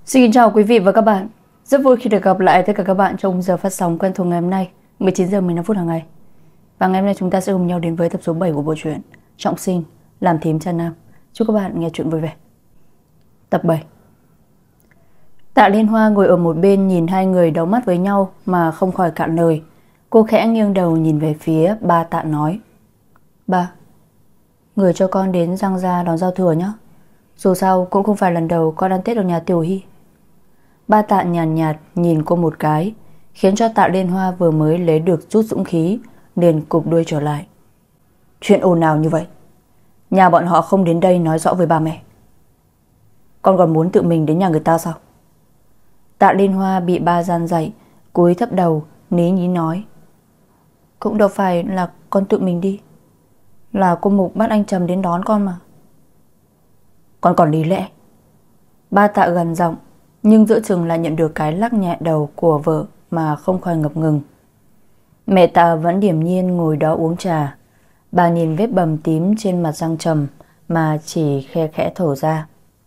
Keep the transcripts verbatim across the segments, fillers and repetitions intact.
Xin chào quý vị và các bạn. Rất vui khi được gặp lại tất cả các bạn trong giờ phát sóng quen thuộc ngày hôm nay, mười chín giờ mười lăm phút hàng ngày. Và ngày hôm nay chúng ta sẽ cùng nhau đến với tập số bảy của bộ truyện Trọng Sinh Làm Thím Cha Nam. Chúc các bạn nghe truyện vui vẻ. Tập bảy. Tạ Liên Hoa ngồi ở một bên nhìn hai người đấu mắt với nhau mà không khỏi cạn lời. Cô khẽ nghiêng đầu nhìn về phía ba Tạ nói: "Ba, người cho con đến Giang Gia đón giao thừa nhé. Dù sao cũng không phải lần đầu con ăn Tết ở nhà Tiểu Hy." Ba Tạ nhàn nhạt, nhạt nhìn cô một cái, khiến cho Tạ Liên Hoa vừa mới lấy được chút dũng khí liền cụp đuôi trở lại. "Chuyện ồn ào như vậy, nhà bọn họ không đến đây nói rõ với ba mẹ, con còn muốn tự mình đến nhà người ta sao?" Tạ Liên Hoa bị ba gian dạy, cúi thấp đầu, ní nhí nói: "Cũng đâu phải là con tự mình đi, là cô Mục bắt anh Trầm đến đón con mà." "Con còn lý lẽ." Ba Tạ gần giọng, nhưng giữa chừng lại nhận được cái lắc nhẹ đầu của vợ mà không khỏi ngập ngừng. Mẹ Tạ vẫn điềm nhiên ngồi đó uống trà. Bà nhìn vết bầm tím trên mặt Giang Trầm mà chỉ khe khẽ thở ra: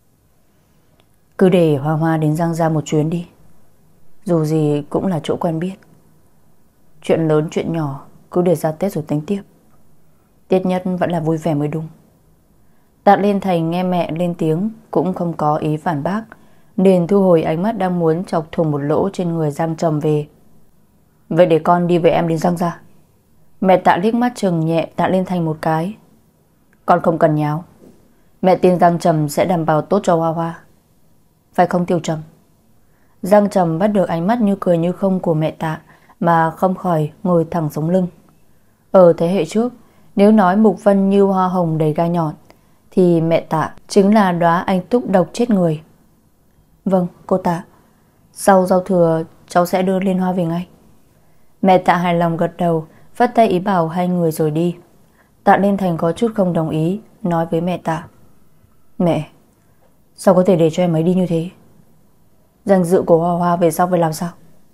"Cứ để Hoa Hoa đến Giang Gia một chuyến đi, dù gì cũng là chỗ quen biết. Chuyện lớn chuyện nhỏ cứ để ra Tết rồi tính tiếp. Tiết nhất vẫn là vui vẻ mới đúng." Tạ Liên Thành nghe mẹ lên tiếng cũng không có ý phản bác, nên thu hồi ánh mắt đang muốn chọc thủng một lỗ trên người Giang Trầm về. "Vậy để con đi với em đến Giang Gia." Mẹ Tạ liếc mắt chừng nhẹ Tạ Liên Thành một cái: "Con không cần nháo. Mẹ tin Giang Trầm sẽ đảm bảo tốt cho Hoa Hoa, phải không Tiêu Trầm?" Giang Trầm bắt được ánh mắt như cười như không của mẹ Tạ mà không khỏi ngồi thẳng sống lưng. Ở thế hệ trước, nếu nói Mục Vân như hoa hồng đầy gai nhọn, thì mẹ Tạ chính là đóa anh túc độc chết người. "Vâng, cô Tạ. Sau giao thừa cháu sẽ đưa Liên Hoa về ngay." Mẹ Tạ hài lòng gật đầu, phất tay ý bảo hai người rồi đi. Tạ Liên Thành có chút không đồng ý, nói với mẹ Tạ: "Mẹ, sao có thể để cho em ấy đi như thế? Danh dự của Hoa Hoa về sau phải làm sao?"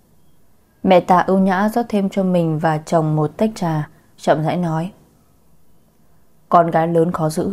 Mẹ Tạ ưu nhã rót thêm cho mình và chồng một tách trà, chậm rãi nói: "Con gái lớn khó giữ.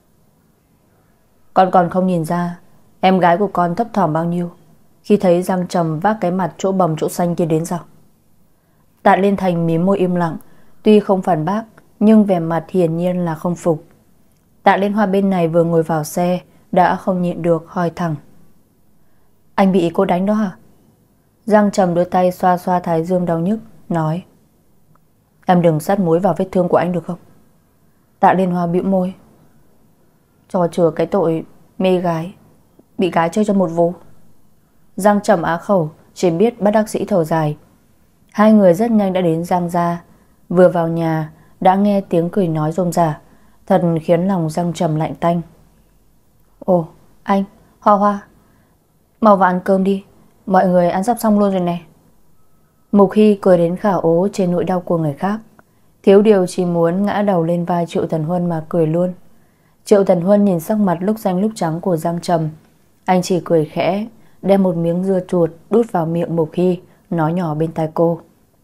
Con còn không nhìn ra em gái của con thấp thỏm bao nhiêu khi thấy Giang Trầm vác cái mặt chỗ bầm chỗ xanh kia đến sao?" Tạ Liên Thành mím môi im lặng, tuy không phản bác nhưng vẻ mặt hiển nhiên là không phục. Tạ Liên Hoa bên này vừa ngồi vào xe đã không nhịn được hỏi thẳng: "Anh bị cô đánh đó hả?" Giang Trầm đưa tay xoa xoa thái dương đau nhức, nói: "Em đừng sát muối vào vết thương của anh được không?" Tạ Liên Hoa bĩu môi: "Trò chừa cái tội mê gái, bị gái chơi cho một vố." Giang Trầm á khẩu, chỉ biết bất đắc dĩ thở dài. Hai người rất nhanh đã đến Giang Gia. Vừa vào nhà đã nghe tiếng cười nói rôm rả, thật khiến lòng Giang Trầm lạnh tanh. "Ồ, anh, Hoa Hoa, mau vào ăn cơm đi, mọi người ăn sắp xong luôn rồi nè." Mục Hy cười đến khả ố trên nỗi đau của người khác, thiếu điều chỉ muốn ngã đầu lên vai Triệu Thần Huân mà cười luôn. Triệu Thần Huân nhìn sắc mặt lúc xanh lúc trắng của Giang Trầm, anh chỉ cười khẽ, đem một miếng dưa chuột đút vào miệng Mục Hy, nói nhỏ bên tai cô: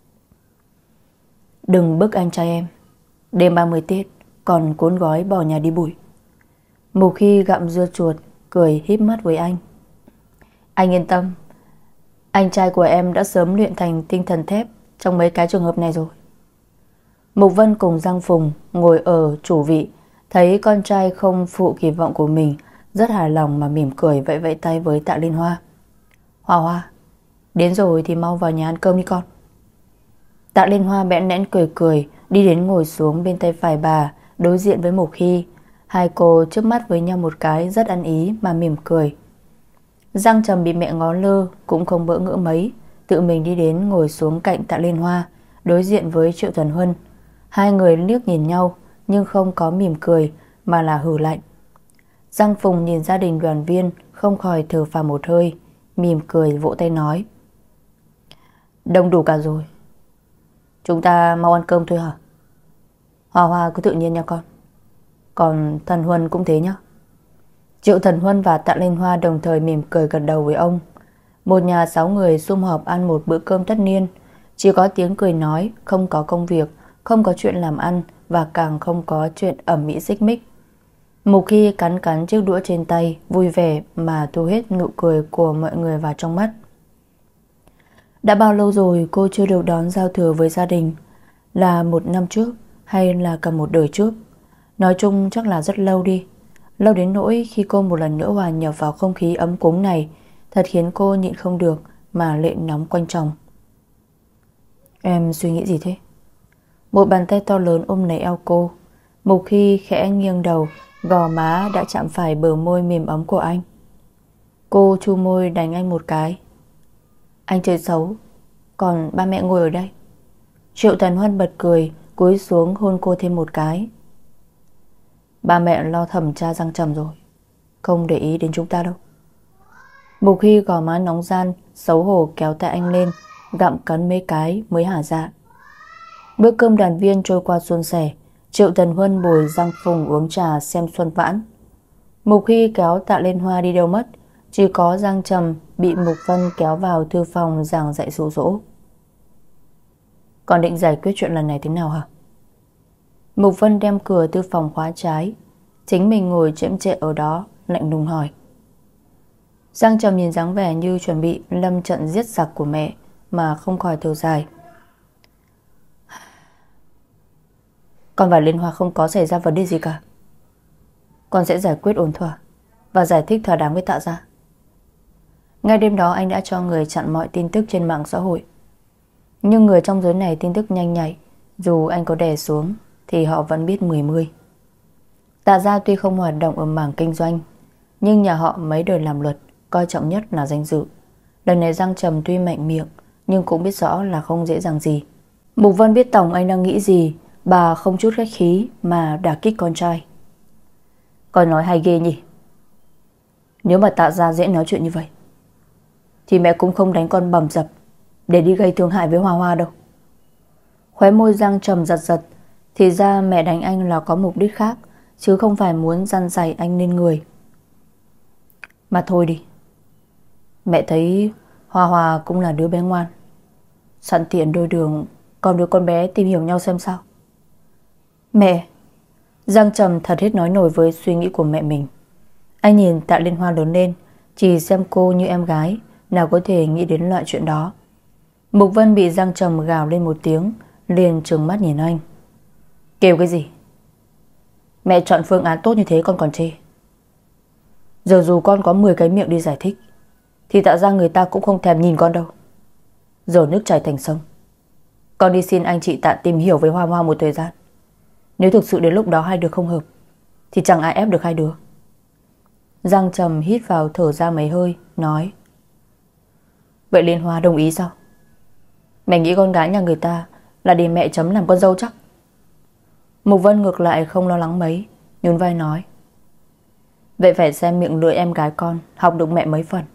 "Đừng bức anh trai em, đêm ba mươi Tết còn cuốn gói bỏ nhà đi bụi." Mục Hy gặm dưa chuột, cười híp mắt với anh: "Anh yên tâm, anh trai của em đã sớm luyện thành tinh thần thép trong mấy cái trường hợp này rồi." Mục Vân cùng Giang Phùng ngồi ở chủ vị, thấy con trai không phụ kỳ vọng của mình, rất hài lòng mà mỉm cười vẫy vẫy tay với Tạ Liên Hoa: "Hoa Hoa, đến rồi thì mau vào nhà ăn cơm đi con." Tạ Liên Hoa bẽn lẽn cười cười, đi đến ngồi xuống bên tay phải bà, đối diện với Mục Hy. Hai cô chớp mắt với nhau một cái rất ăn ý mà mỉm cười. Giang Trầm bị mẹ ngó lơ cũng không bỡ ngỡ mấy, tự mình đi đến ngồi xuống cạnh Tạ Liên Hoa, đối diện với Triệu Thần Huân. Hai người liếc nhìn nhau nhưng không có mỉm cười mà là hừ lạnh. Giang Phùng nhìn gia đình đoàn viên không khỏi thở phào một hơi, mỉm cười vỗ tay nói: "Đông đủ cả rồi, chúng ta mau ăn cơm thôi hả? Hoa Hoa cứ tự nhiên nha con, còn Thần Huân cũng thế nhá." Triệu Thần Huân và Tạ Liên Hoa đồng thời mỉm cười gật đầu với ông. Một nhà sáu người sum họp ăn một bữa cơm tất niên, chỉ có tiếng cười nói, không có công việc, không có chuyện làm ăn và càng không có chuyện ẩm mỹ xích mích. Mục Khi cắn cắn chiếc đũa trên tay, vui vẻ mà thu hết nụ cười của mọi người vào trong mắt. Đã bao lâu rồi cô chưa được đón giao thừa với gia đình? Là một năm trước hay là cả một đời trước? Nói chung chắc là rất lâu đi. Lâu đến nỗi khi cô một lần nữa hòa nhập vào không khí ấm cúng này, thật khiến cô nhịn không được mà lệ nóng quanh chồng. Em suy nghĩ gì thế? Một bàn tay to lớn ôm lấy eo cô. Mục Khi khẽ nghiêng đầu, gò má đã chạm phải bờ môi mềm ấm của anh. Cô chu môi đánh anh một cái. Anh chơi xấu, còn ba mẹ ngồi ở đây. Triệu Tần Huân bật cười, cúi xuống hôn cô thêm một cái. Ba mẹ lo thẩm tra Giang Trầm rồi, không để ý đến chúng ta đâu. Mục Khi gò má nóng ran, xấu hổ kéo tay anh lên, gặm cắn mấy cái mới hả dạ. Bữa cơm đoàn viên trôi qua suôn sẻ. Triệu Tần Huân bồi Giang Phùng uống trà xem xuân vãn. Mục Khi kéo Tạ Liên Hoa đi đâu mất, chỉ có Giang Trầm bị Mục Vân kéo vào thư phòng giảng dạy dụ dỗ. Còn định giải quyết chuyện lần này thế nào hả? Mục Vân đem cửa thư phòng khóa trái, chính mình ngồi chễm chệ ở đó, lạnh lùng hỏi. Giang Trầm nhìn dáng vẻ như chuẩn bị lâm trận giết giặc của mẹ mà không khỏi thở dài. Con và Liên Hoa không có xảy ra vấn đề gì cả. Con sẽ giải quyết ổn thỏa và giải thích thỏa đáng với Tạ gia. Ngay đêm đó anh đã cho người chặn mọi tin tức trên mạng xã hội. Nhưng người trong giới này tin tức nhanh nhạy, dù anh có đè xuống thì họ vẫn biết mười mươi. Tạ gia tuy không hoạt động ở mảng kinh doanh, nhưng nhà họ mấy đời làm luật, coi trọng nhất là danh dự. Lần này Giang Trầm tuy mạnh miệng nhưng cũng biết rõ là không dễ dàng gì. Mục Vân biết tổng anh đang nghĩ gì, bà không chút khách khí mà đả kích con trai. Con nói hay ghê nhỉ. Nếu mà Tạ gia dễ nói chuyện như vậy thì mẹ cũng không đánh con bầm dập để đi gây thương hại với Hoa Hoa đâu. Khóe môi Giang Trầm giật giật. Thì ra mẹ đánh anh là có mục đích khác, chứ không phải muốn dằn dạy anh lên người. Mà thôi đi, mẹ thấy Hoa Hoa cũng là đứa bé ngoan, sẵn tiện đôi đường con đứa con bé tìm hiểu nhau xem sao. Mẹ. Giang Trầm thật hết nói nổi với suy nghĩ của mẹ mình. Anh nhìn Tạ Liên Hoa lớn lên, chỉ xem cô như em gái, nào có thể nghĩ đến loại chuyện đó. Mục Vân bị Giang Trầm gào lên một tiếng, liền trừng mắt nhìn anh. Kêu cái gì? Mẹ chọn phương án tốt như thế con còn chê. Giờ dù con có mười cái miệng đi giải thích thì Tạ gia người ta cũng không thèm nhìn con đâu. Giờ nước chảy thành sông, con đi xin anh chị Tạ tìm hiểu với Hoa Hoa một thời gian. Nếu thực sự đến lúc đó hai đứa không hợp thì chẳng ai ép được hai đứa. Giang Trầm hít vào thở ra mấy hơi, nói. Vậy Liên Hoa đồng ý sao? Mẹ nghĩ con gái nhà người ta là để mẹ chấm làm con dâu chắc? Mục Vân ngược lại không lo lắng mấy, nhún vai nói. Vậy phải xem miệng lưỡi em gái con học được mẹ mấy phần.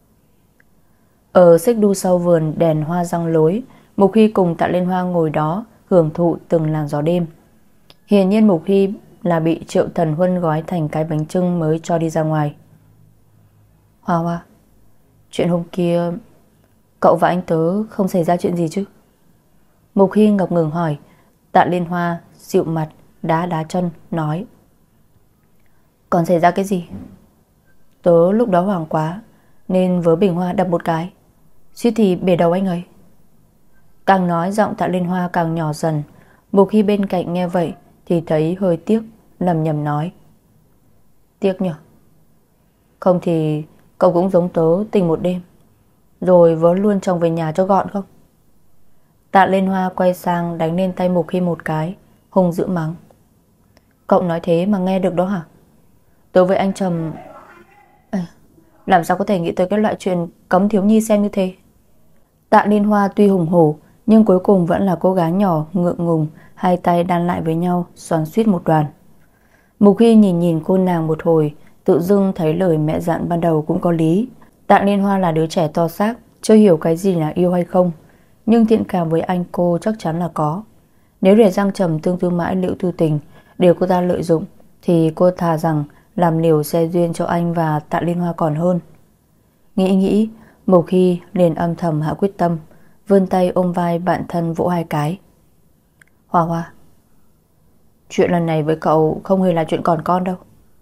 Ở xích đu sau vườn đèn hoa răng lối, Mục Khi cùng Tạ Liên Hoa ngồi đó hưởng thụ từng làn gió đêm. Hiển nhiên Mục Khi là bị Triệu Thần Huân gói thành cái bánh chưng mới cho đi ra ngoài. Hoa Hoa, chuyện hôm kia cậu và anh tớ không xảy ra chuyện gì chứ? Mục Khi ngập ngừng hỏi. Tạ Liên Hoa dịu mặt, đá đá chân, nói. Còn xảy ra cái gì? Tớ lúc đó hoảng quá nên vớ bình hoa đập một cái, suýt thì bể đầu anh ấy. Càng nói giọng Tạ Liên Hoa càng nhỏ dần. Mục Khi bên cạnh nghe vậy thì thấy hơi tiếc, lầm nhầm nói. Tiếc nhỉ? Không thì cậu cũng giống tớ tình một đêm rồi vớ luôn chồng về nhà cho gọn không? Tạ Liên Hoa quay sang đánh lên tay Mục Khi một cái, hung dữ mắng. Cậu nói thế mà nghe được đó hả? Tớ với anh Trầm à, làm sao có thể nghĩ tới cái loại chuyện cấm thiếu nhi xem như thế? Tạ Liên Hoa tuy hùng hổ nhưng cuối cùng vẫn là cô gái nhỏ ngượng ngùng, hai tay đan lại với nhau xoắn xuýt một đoàn. Mục Khi nhìn nhìn cô nàng một hồi, tự dưng thấy lời mẹ dặn ban đầu cũng có lý. Tạ Liên Hoa là đứa trẻ to xác, chưa hiểu cái gì là yêu hay không, nhưng thiện cảm với anh cô chắc chắn là có. Nếu để Giang Trầm tương tư mãi Liễu Tư Tình để cô ta lợi dụng thì cô thà rằng làm liều xe duyên cho anh và Tạ Liên Hoa còn hơn. Nghĩ nghĩ, Mục Khi liền âm thầm hạ quyết tâm, vươn tay ôm vai bạn thân vỗ hai cái. Hoa Hoa, chuyện lần này với cậu không hề là chuyện còn con đâu.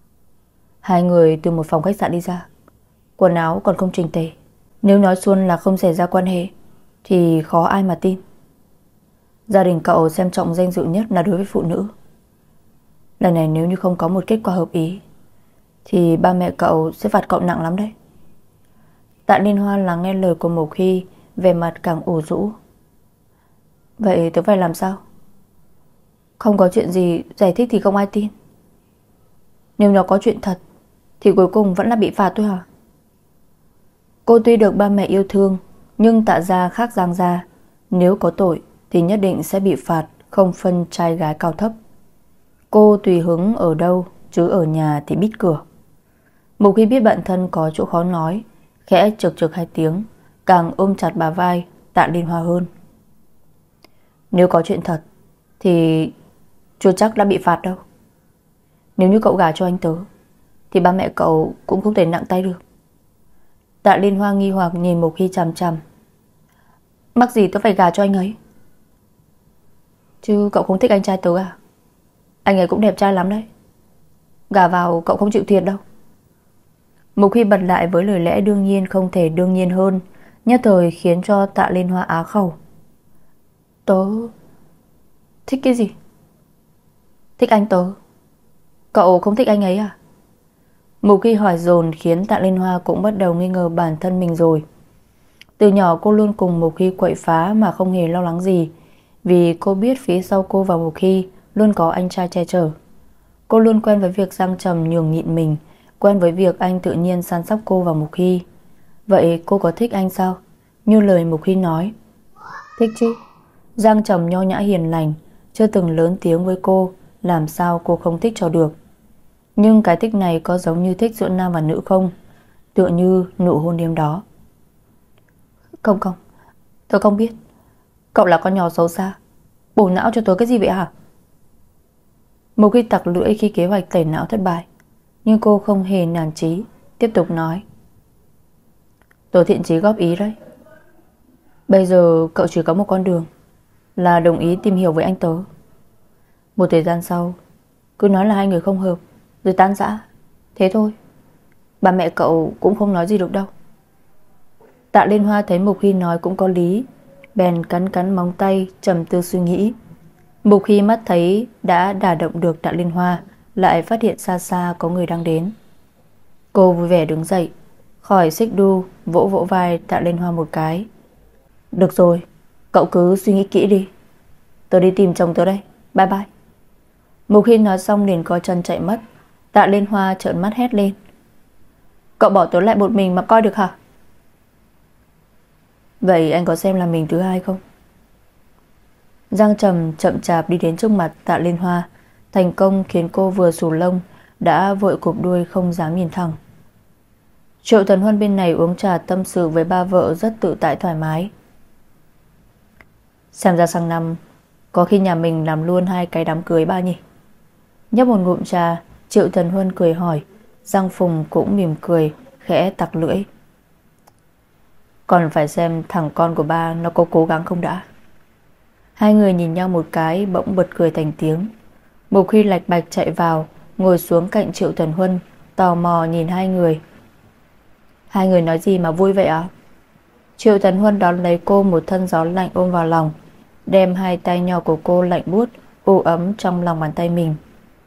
Hai người từ một phòng khách sạn đi ra, quần áo còn không chỉnh tề. Nếu nói Xuân là không xảy ra quan hệ thì khó ai mà tin. Gia đình cậu xem trọng danh dự nhất là đối với phụ nữ. Lần này nếu như không có một kết quả hợp ý thì ba mẹ cậu sẽ phạt cậu nặng lắm đấy. Tạ Liên Hoa lắng nghe lời của Mộc Hy, về mặt càng ủ rũ. Vậy tớ phải làm sao? Không có chuyện gì giải thích thì không ai tin. Nếu nó có chuyện thật thì cuối cùng vẫn là bị phạt thôi hả? Cô tuy được ba mẹ yêu thương, nhưng Tạ gia khác Giang gia, nếu có tội thì nhất định sẽ bị phạt, không phân trai gái cao thấp. Cô tùy hứng ở đâu, chứ ở nhà thì bít cửa. Một khi biết bản thân có chỗ khó nói, khẽ chực chực hai tiếng, càng ôm chặt bả vai Tạ Liên Hoa hơn. Nếu có chuyện thật thì chưa chắc đã bị phạt đâu. Nếu như cậu gả cho anh tớ thì ba mẹ cậu cũng không thể nặng tay được. Tạ Liên Hoa nghi hoặc nhìn Mộc Hy chằm chằm. Mắc gì tớ phải gả cho anh ấy? Chứ cậu không thích anh trai tớ à? Anh ấy cũng đẹp trai lắm đấy. Gả vào cậu không chịu thiệt đâu. Mộc Hy bật lại với lời lẽ đương nhiên không thể đương nhiên hơn, nhất thời khiến cho Tạ Liên Hoa á khẩu. Tớ thích cái gì? Thích anh tớ. Cậu không thích anh ấy à? Mộc Hy hỏi dồn khiến Tạ Liên Hoa cũng bắt đầu nghi ngờ bản thân mình rồi. Từ nhỏ cô luôn cùng Mộc Hy quậy phá mà không hề lo lắng gì, vì cô biết phía sau cô và Mộc Hy luôn có anh trai che chở. Cô luôn quen với việc Giang Trầm nhường nhịn mình, quen với việc anh tự nhiên săn sóc cô và Mộc Hy. Vậy cô có thích anh sao? Như lời Mộc Hy nói. Thích chứ. Giang Trầm nho nhã hiền lành, chưa từng lớn tiếng với cô, làm sao cô không thích cho được. Nhưng cái thích này có giống như thích giữa nam và nữ không? Tựa như nụ hôn đêm đó. Không không, tôi không biết. Cậu là con nhỏ xấu xa, bổ não cho tôi cái gì vậy hả? Mộc Hy tặc lưỡi khi kế hoạch tẩy não thất bại, nhưng cô không hề nản chí, tiếp tục nói. Tôi thiện chí góp ý đấy. Bây giờ cậu chỉ có một con đường, là đồng ý tìm hiểu với anh tớ. Một thời gian sau cứ nói là hai người không hợp, rồi tan rã. Thế thôi. Ba mẹ cậu cũng không nói gì được đâu. Tạ Liên Hoa thấy Mộc Hy nói cũng có lý, bèn cắn cắn móng tay, trầm tư suy nghĩ. Mộc Hy mắt thấy đã đả động được Tạ Liên Hoa, lại phát hiện xa xa có người đang đến. Cô vui vẻ đứng dậy, khỏi xích đu, vỗ vỗ vai Tạ Liên Hoa một cái. Được rồi, cậu cứ suy nghĩ kỹ đi. Tôi đi tìm chồng tớ đây, bye bye. Mộc Hy nói xong liền co chân chạy mất. Tạ Liên Hoa trợn mắt hét lên. Cậu bỏ tớ lại một mình mà coi được hả? Vậy anh có xem là mình thứ hai không? Giang Trầm chậm chạp đi đến trước mặt Tạ Liên Hoa, thành công khiến cô vừa sù lông đã vội cụp đuôi không dám nhìn thẳng. Triệu Tần Huân bên này uống trà tâm sự với ba vợ rất tự tại thoải mái. Xem ra sang năm có khi nhà mình làm luôn hai cái đám cưới ba nhỉ? Nhấp một ngụm trà, Triệu Tần Huân cười hỏi. Giang Phùng cũng mỉm cười, khẽ tặc lưỡi. Còn phải xem thằng con của ba nó có cố gắng không đã. Hai người nhìn nhau một cái, bỗng bật cười thành tiếng. Mộc Hy lạch bạch chạy vào, ngồi xuống cạnh Triệu Tần Huân, tò mò nhìn hai người. Hai người nói gì mà vui vậy ạ? Triệu Tần Huân đón lấy cô một thân gió lạnh ôm vào lòng, đem hai tay nhỏ của cô lạnh buốt u ấm trong lòng bàn tay mình.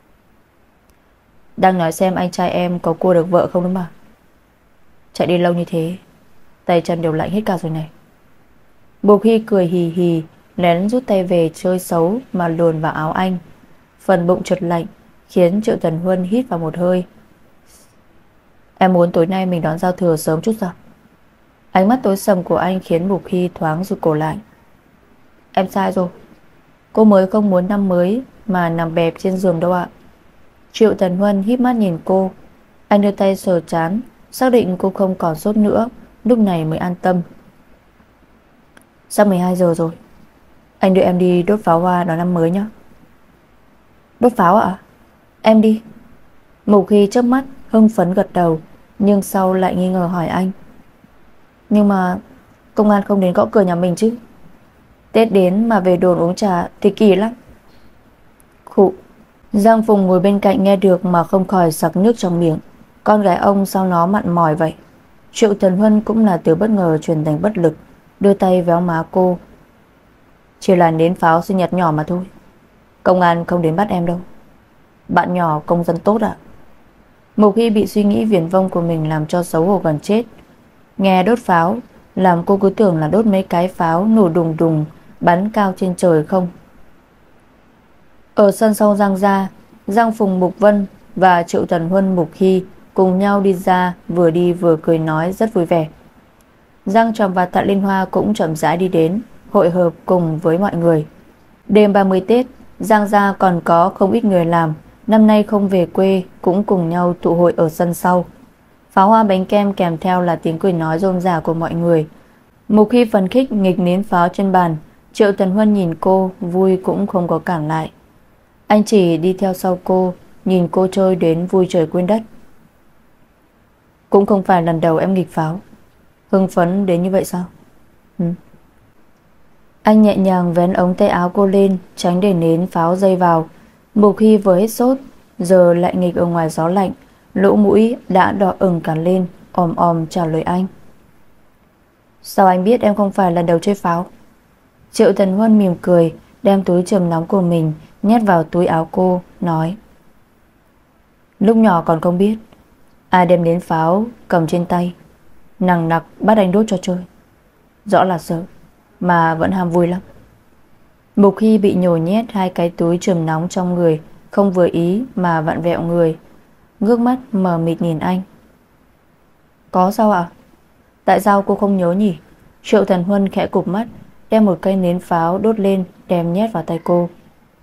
Đang nói xem anh trai em có cua được vợ không đúng mà. Chạy đi lâu như thế, tay chân đều lạnh hết cả rồi này. Mộc Hy cười hì hì, lén rút tay về chơi xấu mà luồn vào áo anh. Phần bụng chợt lạnh, khiến Triệu Tần Huân hít vào một hơi. Em muốn tối nay mình đón giao thừa sớm chút sao? Ánh mắt tối sầm của anh khiến Mộc Hy thoáng rụt cổ lại. Em sai rồi. Cô mới không muốn năm mới mà nằm bẹp trên giường đâu ạ. Triệu Tần Huân híp mắt nhìn cô. Anh đưa tay sờ trán, xác định cô không còn sốt nữa, lúc này mới an tâm. Sắp mười hai giờ rồi, anh đưa em đi đốt pháo hoa đón năm mới nhé. Đốt pháo ạ? Em đi. Mộc Hy chớp mắt hưng phấn gật đầu, nhưng sau lại nghi ngờ hỏi anh. Nhưng mà công an không đến gõ cửa nhà mình chứ? Tết đến mà về đồn uống trà thì kỳ lắm. Khụ. Giang Phùng ngồi bên cạnh nghe được mà không khỏi sặc nước trong miệng. Con gái ông sao nó mặn mòi vậy? Triệu Tần Huân cũng là từ bất ngờ chuyển thành bất lực, đưa tay véo má cô. Chỉ là nến pháo sinh nhật nhỏ mà thôi. Công an không đến bắt em đâu. Bạn nhỏ công dân tốt ạ. Một khi bị suy nghĩ viển vông của mình làm cho xấu hổ gần chết. Nghe đốt pháo làm cô cứ tưởng là đốt mấy cái pháo nổ đùng đùng bắn cao trên trời không. Ở sân sau Giang gia, Giang Phùng Mục Vân và Triệu Tần Huân Mục Hy cùng nhau đi ra, vừa đi vừa cười nói rất vui vẻ. Giang Trầm và Tạ Liên Hoa cũng chậm rãi đi đến, hội hợp cùng với mọi người. Đêm ba mươi Tết, Giang gia còn có không ít người làm, năm nay không về quê cũng cùng nhau tụ hội ở sân sau. Pháo hoa bánh kem kèm theo là tiếng cười nói rôm rả của mọi người. Mục Hy phấn khích nghịch nến pháo trên bàn. Triệu Tần Huân nhìn cô, vui cũng không có cản lại. Anh chỉ đi theo sau cô, nhìn cô chơi đến vui trời quên đất. Cũng không phải lần đầu em nghịch pháo. Hưng phấn đến như vậy sao? Ừ. Anh nhẹ nhàng vén ống tay áo cô lên, tránh để nến pháo dây vào. Mục Hy vừa hết sốt, giờ lại nghịch ở ngoài gió lạnh, lỗ mũi đã đỏ ửng cả lên, òm òm trả lời anh. Sao anh biết em không phải lần đầu chơi pháo? Triệu Tần Huân mỉm cười, đem túi chườm nóng của mình nhét vào túi áo cô, nói. Lúc nhỏ còn không biết, ai đem nến pháo cầm trên tay, nằng nặc bắt anh đốt cho chơi. Rõ là sợ, mà vẫn ham vui lắm. Mục Hy bị nhồi nhét hai cái túi chườm nóng trong người, không vừa ý mà vặn vẹo người, ngước mắt mờ mịt nhìn anh. Có sao ạ? Tại sao cô không nhớ nhỉ? Triệu Tần Huân khẽ cụp mắt, đem một cây nến pháo đốt lên, đem nhét vào tay cô.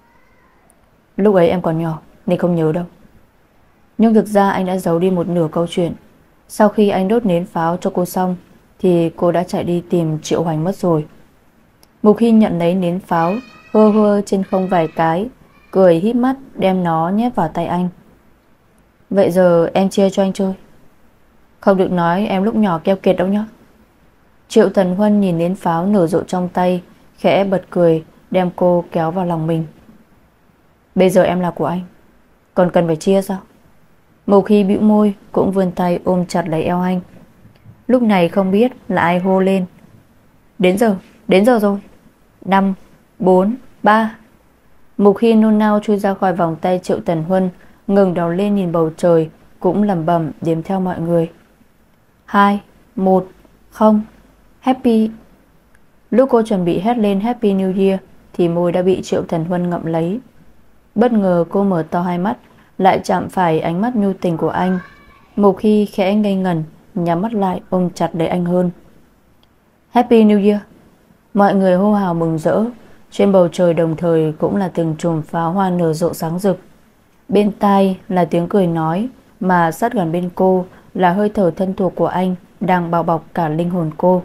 Lúc ấy em còn nhỏ nên không nhớ đâu. Nhưng thực ra anh đã giấu đi một nửa câu chuyện. Sau khi anh đốt nến pháo cho cô xong thì cô đã chạy đi tìm Triệu Hoành mất rồi. Mục Hy nhận lấy nến pháo, hơ hơ trên không vài cái, cười híp mắt đem nó nhét vào tay anh. Vậy giờ em chia cho anh chơi. Không được nói em lúc nhỏ keo kiệt đâu nhá. Triệu Tần Huân nhìn nến pháo nở rộ trong tay, khẽ bật cười, đem cô kéo vào lòng mình. Bây giờ em là của anh, còn cần phải chia sao? Mục Hy bĩu môi, cũng vươn tay ôm chặt lấy eo anh. Lúc này không biết là ai hô lên. Đến giờ, đến giờ rồi. Năm, bốn, ba. Mục Hy nôn nao chui ra khỏi vòng tay Triệu Tần Huân, ngừng đầu lên nhìn bầu trời, cũng lẩm bẩm đếm theo mọi người. Hai, một, không. Happy. Lúc cô chuẩn bị hét lên Happy New Year thì môi đã bị Triệu Tần Huân ngậm lấy. Bất ngờ cô mở to hai mắt, lại chạm phải ánh mắt nhu tình của anh. Mục Hy khẽ ngây ngẩn, nhắm mắt lại ôm chặt lấy anh hơn. Happy New Year. Mọi người hô hào mừng rỡ. Trên bầu trời đồng thời cũng là từng chùm pháo hoa nở rộ sáng rực. Bên tai là tiếng cười nói, mà sát gần bên cô là hơi thở thân thuộc của anh đang bao bọc cả linh hồn cô.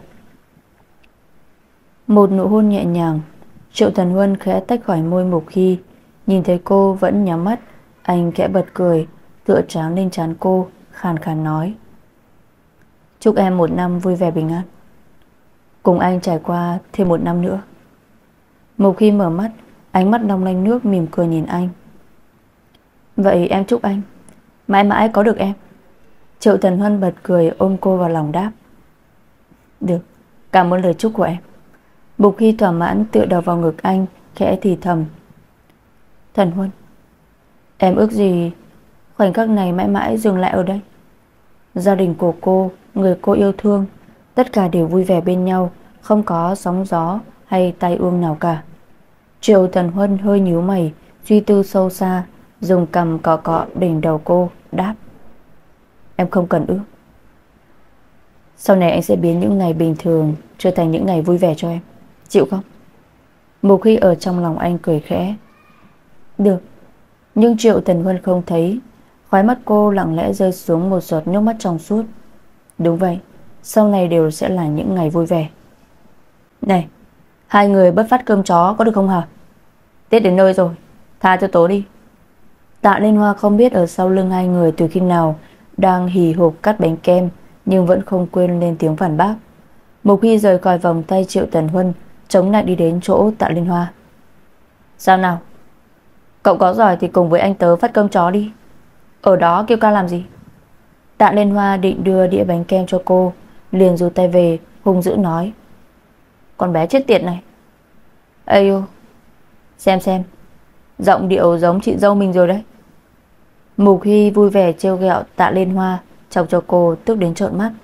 Một nụ hôn nhẹ nhàng. Triệu Tần Huân khẽ tách khỏi môi Mục Hy. Nhìn thấy cô vẫn nhắm mắt, anh khẽ bật cười, tựa trán lên trán cô, khàn khàn nói. Chúc em một năm vui vẻ bình an. Cùng anh trải qua thêm một năm nữa. Mục Hy mở mắt, ánh mắt long lanh nước mỉm cười nhìn anh. Vậy em chúc anh mãi mãi có được em. Triệu Tần Huân bật cười ôm cô vào lòng đáp. Được, cảm ơn lời chúc của em. Mục Hy thỏa mãn tựa đầu vào ngực anh, khẽ thì thầm. Tần Huân, em ước gì khoảnh khắc này mãi mãi dừng lại ở đây. Gia đình của cô, người cô yêu thương, tất cả đều vui vẻ bên nhau, không có sóng gió hay tai ương nào cả. Triệu Tần Huân hơi nhíu mày, suy tư sâu xa, dùng cằm cọ cọ đỉnh đầu cô, đáp. Em không cần ước. Sau này anh sẽ biến những ngày bình thường trở thành những ngày vui vẻ cho em, chịu không? Mục Hy ở trong lòng anh cười khẽ. Được. Nhưng Triệu Tần Huân không thấy. Khóe mắt cô lặng lẽ rơi xuống một giọt nước mắt trong suốt. Đúng vậy, sau này đều sẽ là những ngày vui vẻ. Này, hai người bớt phát cơm chó có được không hả? Tết đến nơi rồi, tha cho tố đi. Tạ Liên Hoa không biết ở sau lưng hai người từ khi nào đang hì hục cắt bánh kem, nhưng vẫn không quên lên tiếng phản bác. Mục Hy rời khỏi vòng tay Triệu Tần Huân, chống lại đi đến chỗ Tạ Liên Hoa. Sao nào? Cậu có giỏi thì cùng với anh tớ phát cơm chó đi. Ở đó kêu ca làm gì? Tạ Liên Hoa định đưa đĩa bánh kem cho cô, liền rụt tay về, hung dữ nói: Con bé chết tiệt này. Ây呦, xem xem, giọng điệu giống chị dâu mình rồi đấy. Mục Hy vui vẻ trêu ghẹo Tạ Liên Hoa, chọc cho cô tức đến trợn mắt.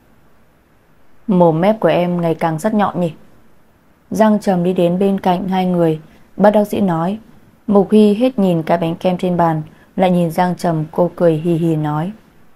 Mồm mép của em ngày càng sắc nhọn nhỉ. Giang Trầm đi đến bên cạnh hai người, bất đắc dĩ nói. Mục Hy hết nhìn cái bánh kem trên bàn, lại nhìn Giang Trầm. Cô cười hì hì nói: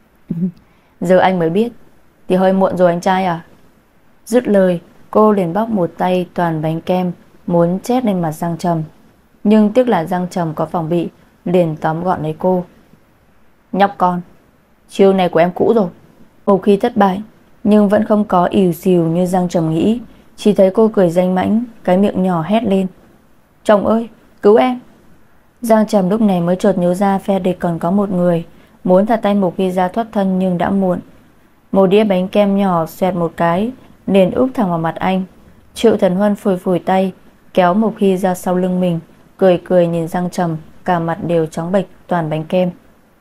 Giờ anh mới biết thì hơi muộn rồi anh trai à. Dứt lời, cô liền bóc một tay toàn bánh kem, muốn chét lên mặt Giang Trầm. Nhưng tiếc là Giang Trầm có phòng bị, liền tóm gọn lấy cô. Nhóc con, chiêu này của em cũ rồi. Mục Hy thất bại, nhưng vẫn không có ỉu xìu như Giang Trầm nghĩ. Chỉ thấy cô cười danh mãnh, cái miệng nhỏ hét lên: Chồng ơi, cứu em. Giang Trầm lúc này mới chợt nhớ ra phe địch còn có một người, muốn thả tay Mục Hy ra thoát thân nhưng đã muộn. Một đĩa bánh kem nhỏ xoẹt một cái, liền úp thẳng vào mặt anh. Triệu Thần Huân phủi phủi tay, kéo Mục Hy ra sau lưng mình, cười cười nhìn Giang Trầm, cả mặt đều trắng bệch toàn bánh kem.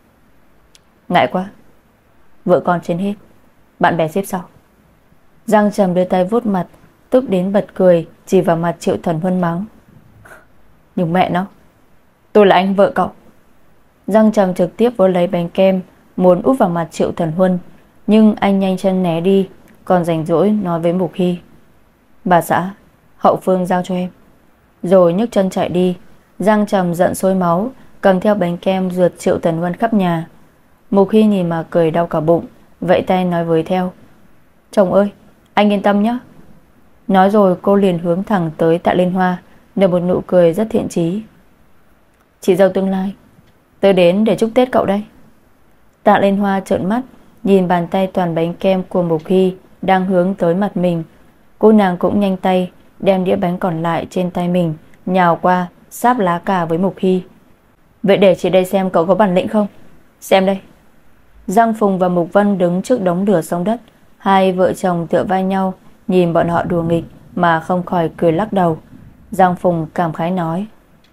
Ngại quá, vợ con trên hết, bạn bè xếp sau. Giang Trầm đưa tay vuốt mặt, tức đến bật cười, chỉ vào mặt Triệu Thần Huân mắng: Nhưng mẹ nó, tôi là anh vợ cậu. Giang Trầm trực tiếp vỗ lấy bánh kem, muốn úp vào mặt Triệu Thần Huân, nhưng anh nhanh chân né đi, còn rảnh rỗi nói với Mục Hy: Bà xã, hậu phương giao cho em. Rồi nhấc chân chạy đi. Giang Trầm giận sôi máu, cầm theo bánh kem rượt Triệu Thần Huân khắp nhà. Mục Hy nhìn mà cười đau cả bụng, vẫy tay nói với theo: Chồng ơi, anh yên tâm nhé. Nói rồi cô liền hướng thẳng tới Tạ Liên Hoa, nở một nụ cười rất thiện chí. Chị dâu tương lai, tôi đến để chúc Tết cậu đây. Tạ Liên Hoa trợn mắt nhìn bàn tay toàn bánh kem của Mục Hy đang hướng tới mặt mình. Cô nàng cũng nhanh tay đem đĩa bánh còn lại trên tay mình nhào qua sáp lá cà với Mục Hy. Vậy để chị đây xem cậu có bản lĩnh không. Xem đây. Giang Phùng và Mục Vân đứng trước đống lửa sông đất, hai vợ chồng tựa vai nhau, nhìn bọn họ đùa nghịch mà không khỏi cười lắc đầu. Giang Phùng cảm khái nói: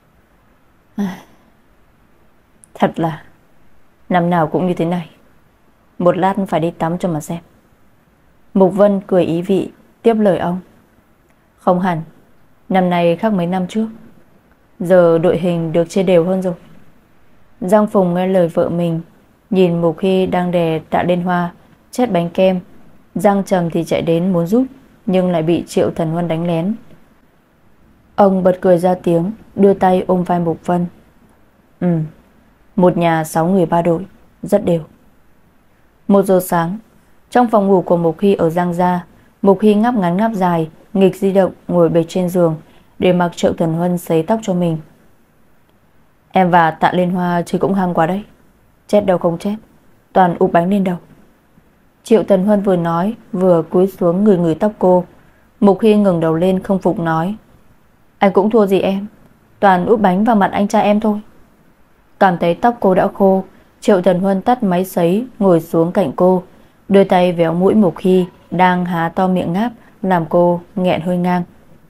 Thật là năm nào cũng như thế này, một lát phải đi tắm cho mà xem. Mục Vân cười ý vị tiếp lời ông: Không hẳn, năm nay khác mấy năm trước. Giờ đội hình được chia đều hơn rồi. Giang Phùng nghe lời vợ mình, nhìn Mục Hy đang đè Tạ Liên Hoa chét bánh kem. Giang Trầm thì chạy đến muốn giúp, nhưng lại bị Triệu Thần Huân đánh lén. Ông bật cười ra tiếng, đưa tay ôm vai Mục Vân. Ừ, một nhà sáu người ba đội, rất đều. Một giờ sáng, trong phòng ngủ của Mục Hy ở Giang gia, Mục Hy ngáp ngắn ngáp dài, nghịch di động ngồi bệt trên giường để mặc Triệu Thần Huân sấy tóc cho mình. Em và Tạ Liên Hoa chơi cũng hăng quá đấy. Chết đâu không chết, toàn úp bánh lên đầu. Triệu Thần Huân vừa nói vừa cúi xuống người người tóc cô. Mục Hy ngẩng đầu lên không phục nói: Anh cũng thua gì em, toàn úp bánh vào mặt anh trai em thôi. Cảm thấy tóc cô đã khô, Triệu Thần Huân tắt máy sấy, ngồi xuống cạnh cô, đưa tay véo mũi Mục Hy đang há to miệng ngáp, làm cô nghẹn hơi ngang.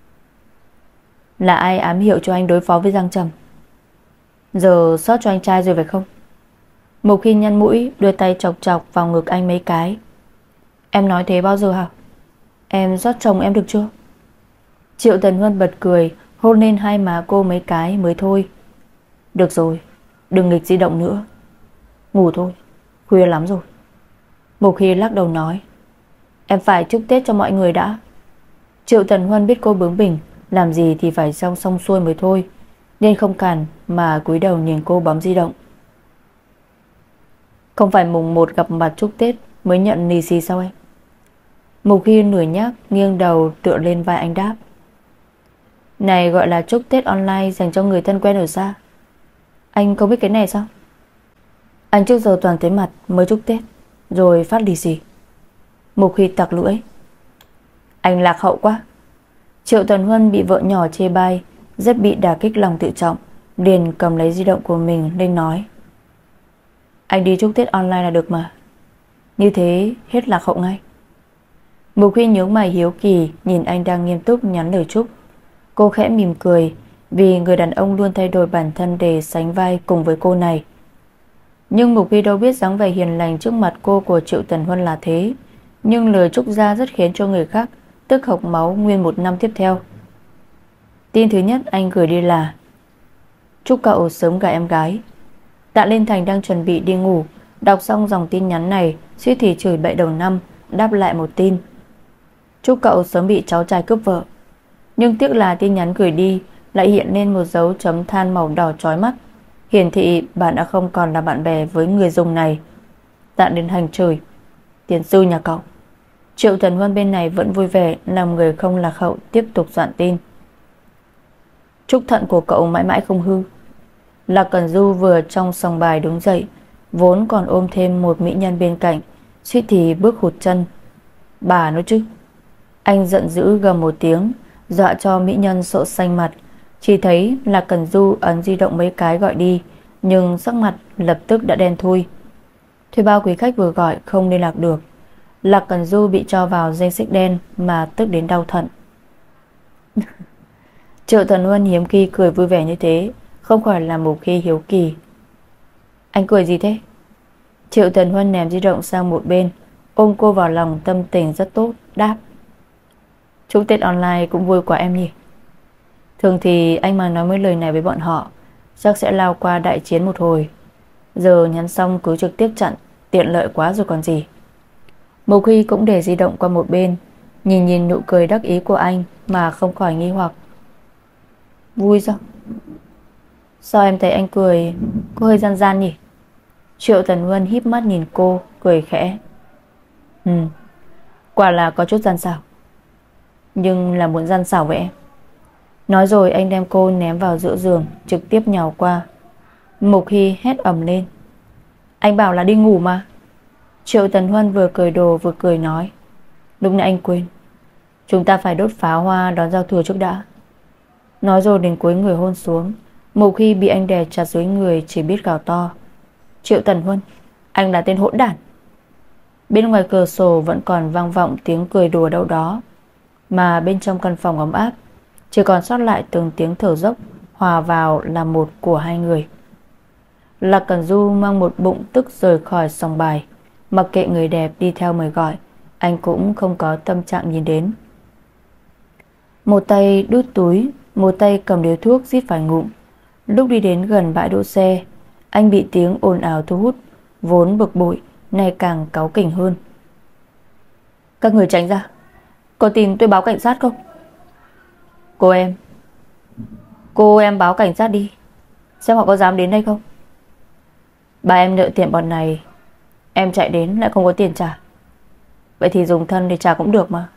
Là ai ám hiệu cho anh đối phó với Giang Trầm? Giờ sót cho anh trai rồi phải không? Mục Hy nhăn mũi, đưa tay chọc chọc vào ngực anh mấy cái. Em nói thế bao giờ hả? Em sót chồng em được chưa? Triệu Thần Huân bật cười, hôn lên hai má cô mấy cái mới thôi. Được rồi, đừng nghịch di động nữa, ngủ thôi, khuya lắm rồi. Mục Hy lắc đầu nói: Em phải chúc Tết cho mọi người đã. Triệu Thần Huân biết cô bướng bỉnh, làm gì thì phải xong xong xuôi mới thôi, nên không cản mà cúi đầu nhìn cô bấm di động. Không phải mùng một gặp mặt chúc Tết mới nhận lì xì sao em? Mục Hy nửa nhác nghiêng đầu tựa lên vai anh đáp: Này gọi là chúc Tết online dành cho người thân quen ở xa. Anh không biết cái này sao? Anh trước giờ toàn thấy mặt mới chúc Tết rồi phát lì xì. Mục Hy tặc lưỡi: Anh lạc hậu quá. Triệu Thần Huân bị vợ nhỏ chê bai, rất bị đả kích lòng tự trọng, liền cầm lấy di động của mình lên nói: Anh đi chúc Tết online là được mà. Như thế hết lạc hậu ngay. Mục Hy nhướng mày hiếu kỳ nhìn anh đang nghiêm túc nhắn lời chúc. Cô khẽ mỉm cười, vì người đàn ông luôn thay đổi bản thân để sánh vai cùng với cô này. Nhưng Mục Huy đâu biết dáng vẻ hiền lành trước mặt cô của Triệu Tần Huân là thế. Nhưng lời Trúc Gia rất khiến cho người khác tức hộc máu nguyên một năm tiếp theo. Tin thứ nhất anh gửi đi là: chúc cậu sớm gả em gái. Tạ Liên Thành đang chuẩn bị đi ngủ, đọc xong dòng tin nhắn này, suýt thì chửi bậy đầu năm, đáp lại một tin: chúc cậu sớm bị cháu trai cướp vợ. Nhưng tiếc là tin nhắn gửi đi lại hiện lên một dấu chấm than màu đỏ chói mắt, hiển thị bạn đã không còn là bạn bè với người dùng này. Tạ Liên Thành chửi: tiền sư nhà cậu. Triệu Tần Huân bên này vẫn vui vẻ, làm người không lạc hậu, tiếp tục soạn tin: chúc thận của cậu mãi mãi không hư. Lạc Cẩn Du vừa trong sòng bài đứng dậy, vốn còn ôm thêm một mỹ nhân bên cạnh, suýt thì bước hụt chân. Bà nói chứ. Anh giận dữ gầm một tiếng, dọa cho mỹ nhân sộ xanh mặt. Chỉ thấy Lạc Cẩn Du ấn di động mấy cái gọi đi, nhưng sắc mặt lập tức đã đen thui. Thuê bao quý khách vừa gọi không liên lạc được. Lạc Cẩn Du bị cho vào danh sách đen mà tức đến đau thận. Triệu Tần Huân hiếm khi cười vui vẻ như thế, không khỏi làm Mục Khi hiếu kỳ. Anh cười gì thế? Triệu Tần Huân ném di động sang một bên, ôm cô vào lòng, tâm tình rất tốt, đáp: chúc Tết online cũng vui quá em nhỉ. Thường thì anh mà nói mấy lời này với bọn họ chắc sẽ lao qua đại chiến một hồi. Giờ nhắn xong cứ trực tiếp chặn, tiện lợi quá rồi còn gì. Mục Huy cũng để di động qua một bên, nhìn nhìn nụ cười đắc ý của anh mà không khỏi nghi hoặc. Vui sao? Sao em thấy anh cười có hơi gian gian nhỉ? Triệu Tần Huân híp mắt nhìn cô, cười khẽ. Ừ, quả là có chút gian xảo, nhưng là muốn gian xảo với em. Nói rồi anh đem cô ném vào giữa giường, trực tiếp nhào qua. Mục Hy hét ầm lên: anh bảo là đi ngủ mà. Triệu Tần Huân vừa cười đồ vừa cười nói: lúc nãy anh quên, chúng ta phải đốt pháo hoa đón giao thừa trước đã. Nói rồi đến cuối người hôn xuống. Mục Hy bị anh đè chặt dưới người, chỉ biết gào to: Triệu Tần Huân, anh là tên hỗn đản. Bên ngoài cửa sổ vẫn còn vang vọng tiếng cười đùa đâu đó, mà bên trong căn phòng ấm áp chỉ còn sót lại từng tiếng thở dốc hòa vào là một của hai người. Lạc Cẩn Du mang một bụng tức rời khỏi sòng bài, mặc kệ người đẹp đi theo mời gọi, anh cũng không có tâm trạng nhìn đến. Một tay đút túi, một tay cầm điếu thuốc rít vài ngụm. Lúc đi đến gần bãi đỗ xe, anh bị tiếng ồn ào thu hút, vốn bực bội nay càng cáu kỉnh hơn. Các người tránh ra, có tin tôi báo cảnh sát không? Cô em Cô em báo cảnh sát đi, xem họ có dám đến đây không. Bà em nợ tiền bọn này, em chạy đến lại không có tiền trả, vậy thì dùng thân để trả cũng được mà.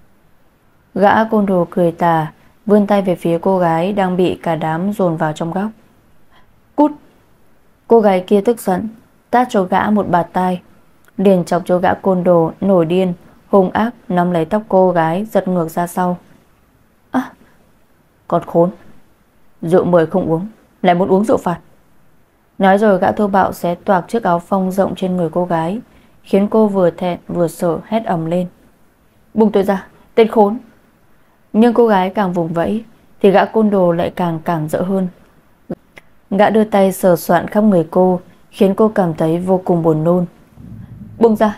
Gã côn đồ cười tà, vươn tay về phía cô gái đang bị cả đám dồn vào trong góc. Cút! Cô gái kia tức giận tát cho gã một bạt tai, liền chọc cho gã côn đồ nổi điên, hung ác nắm lấy tóc cô gái giật ngược ra sau. À, con khốn, rượu mời không uống, lại muốn uống rượu phạt. Nói rồi gã thô bạo xé toạc chiếc áo phông rộng trên người cô gái, khiến cô vừa thẹn vừa sợ hét ầm lên: buông tôi ra, tên khốn! Nhưng cô gái càng vùng vẫy thì gã côn đồ lại càng cản rỡ hơn. Gã đưa tay sờ soạn khắp người cô, khiến cô cảm thấy vô cùng buồn nôn. Buông ra!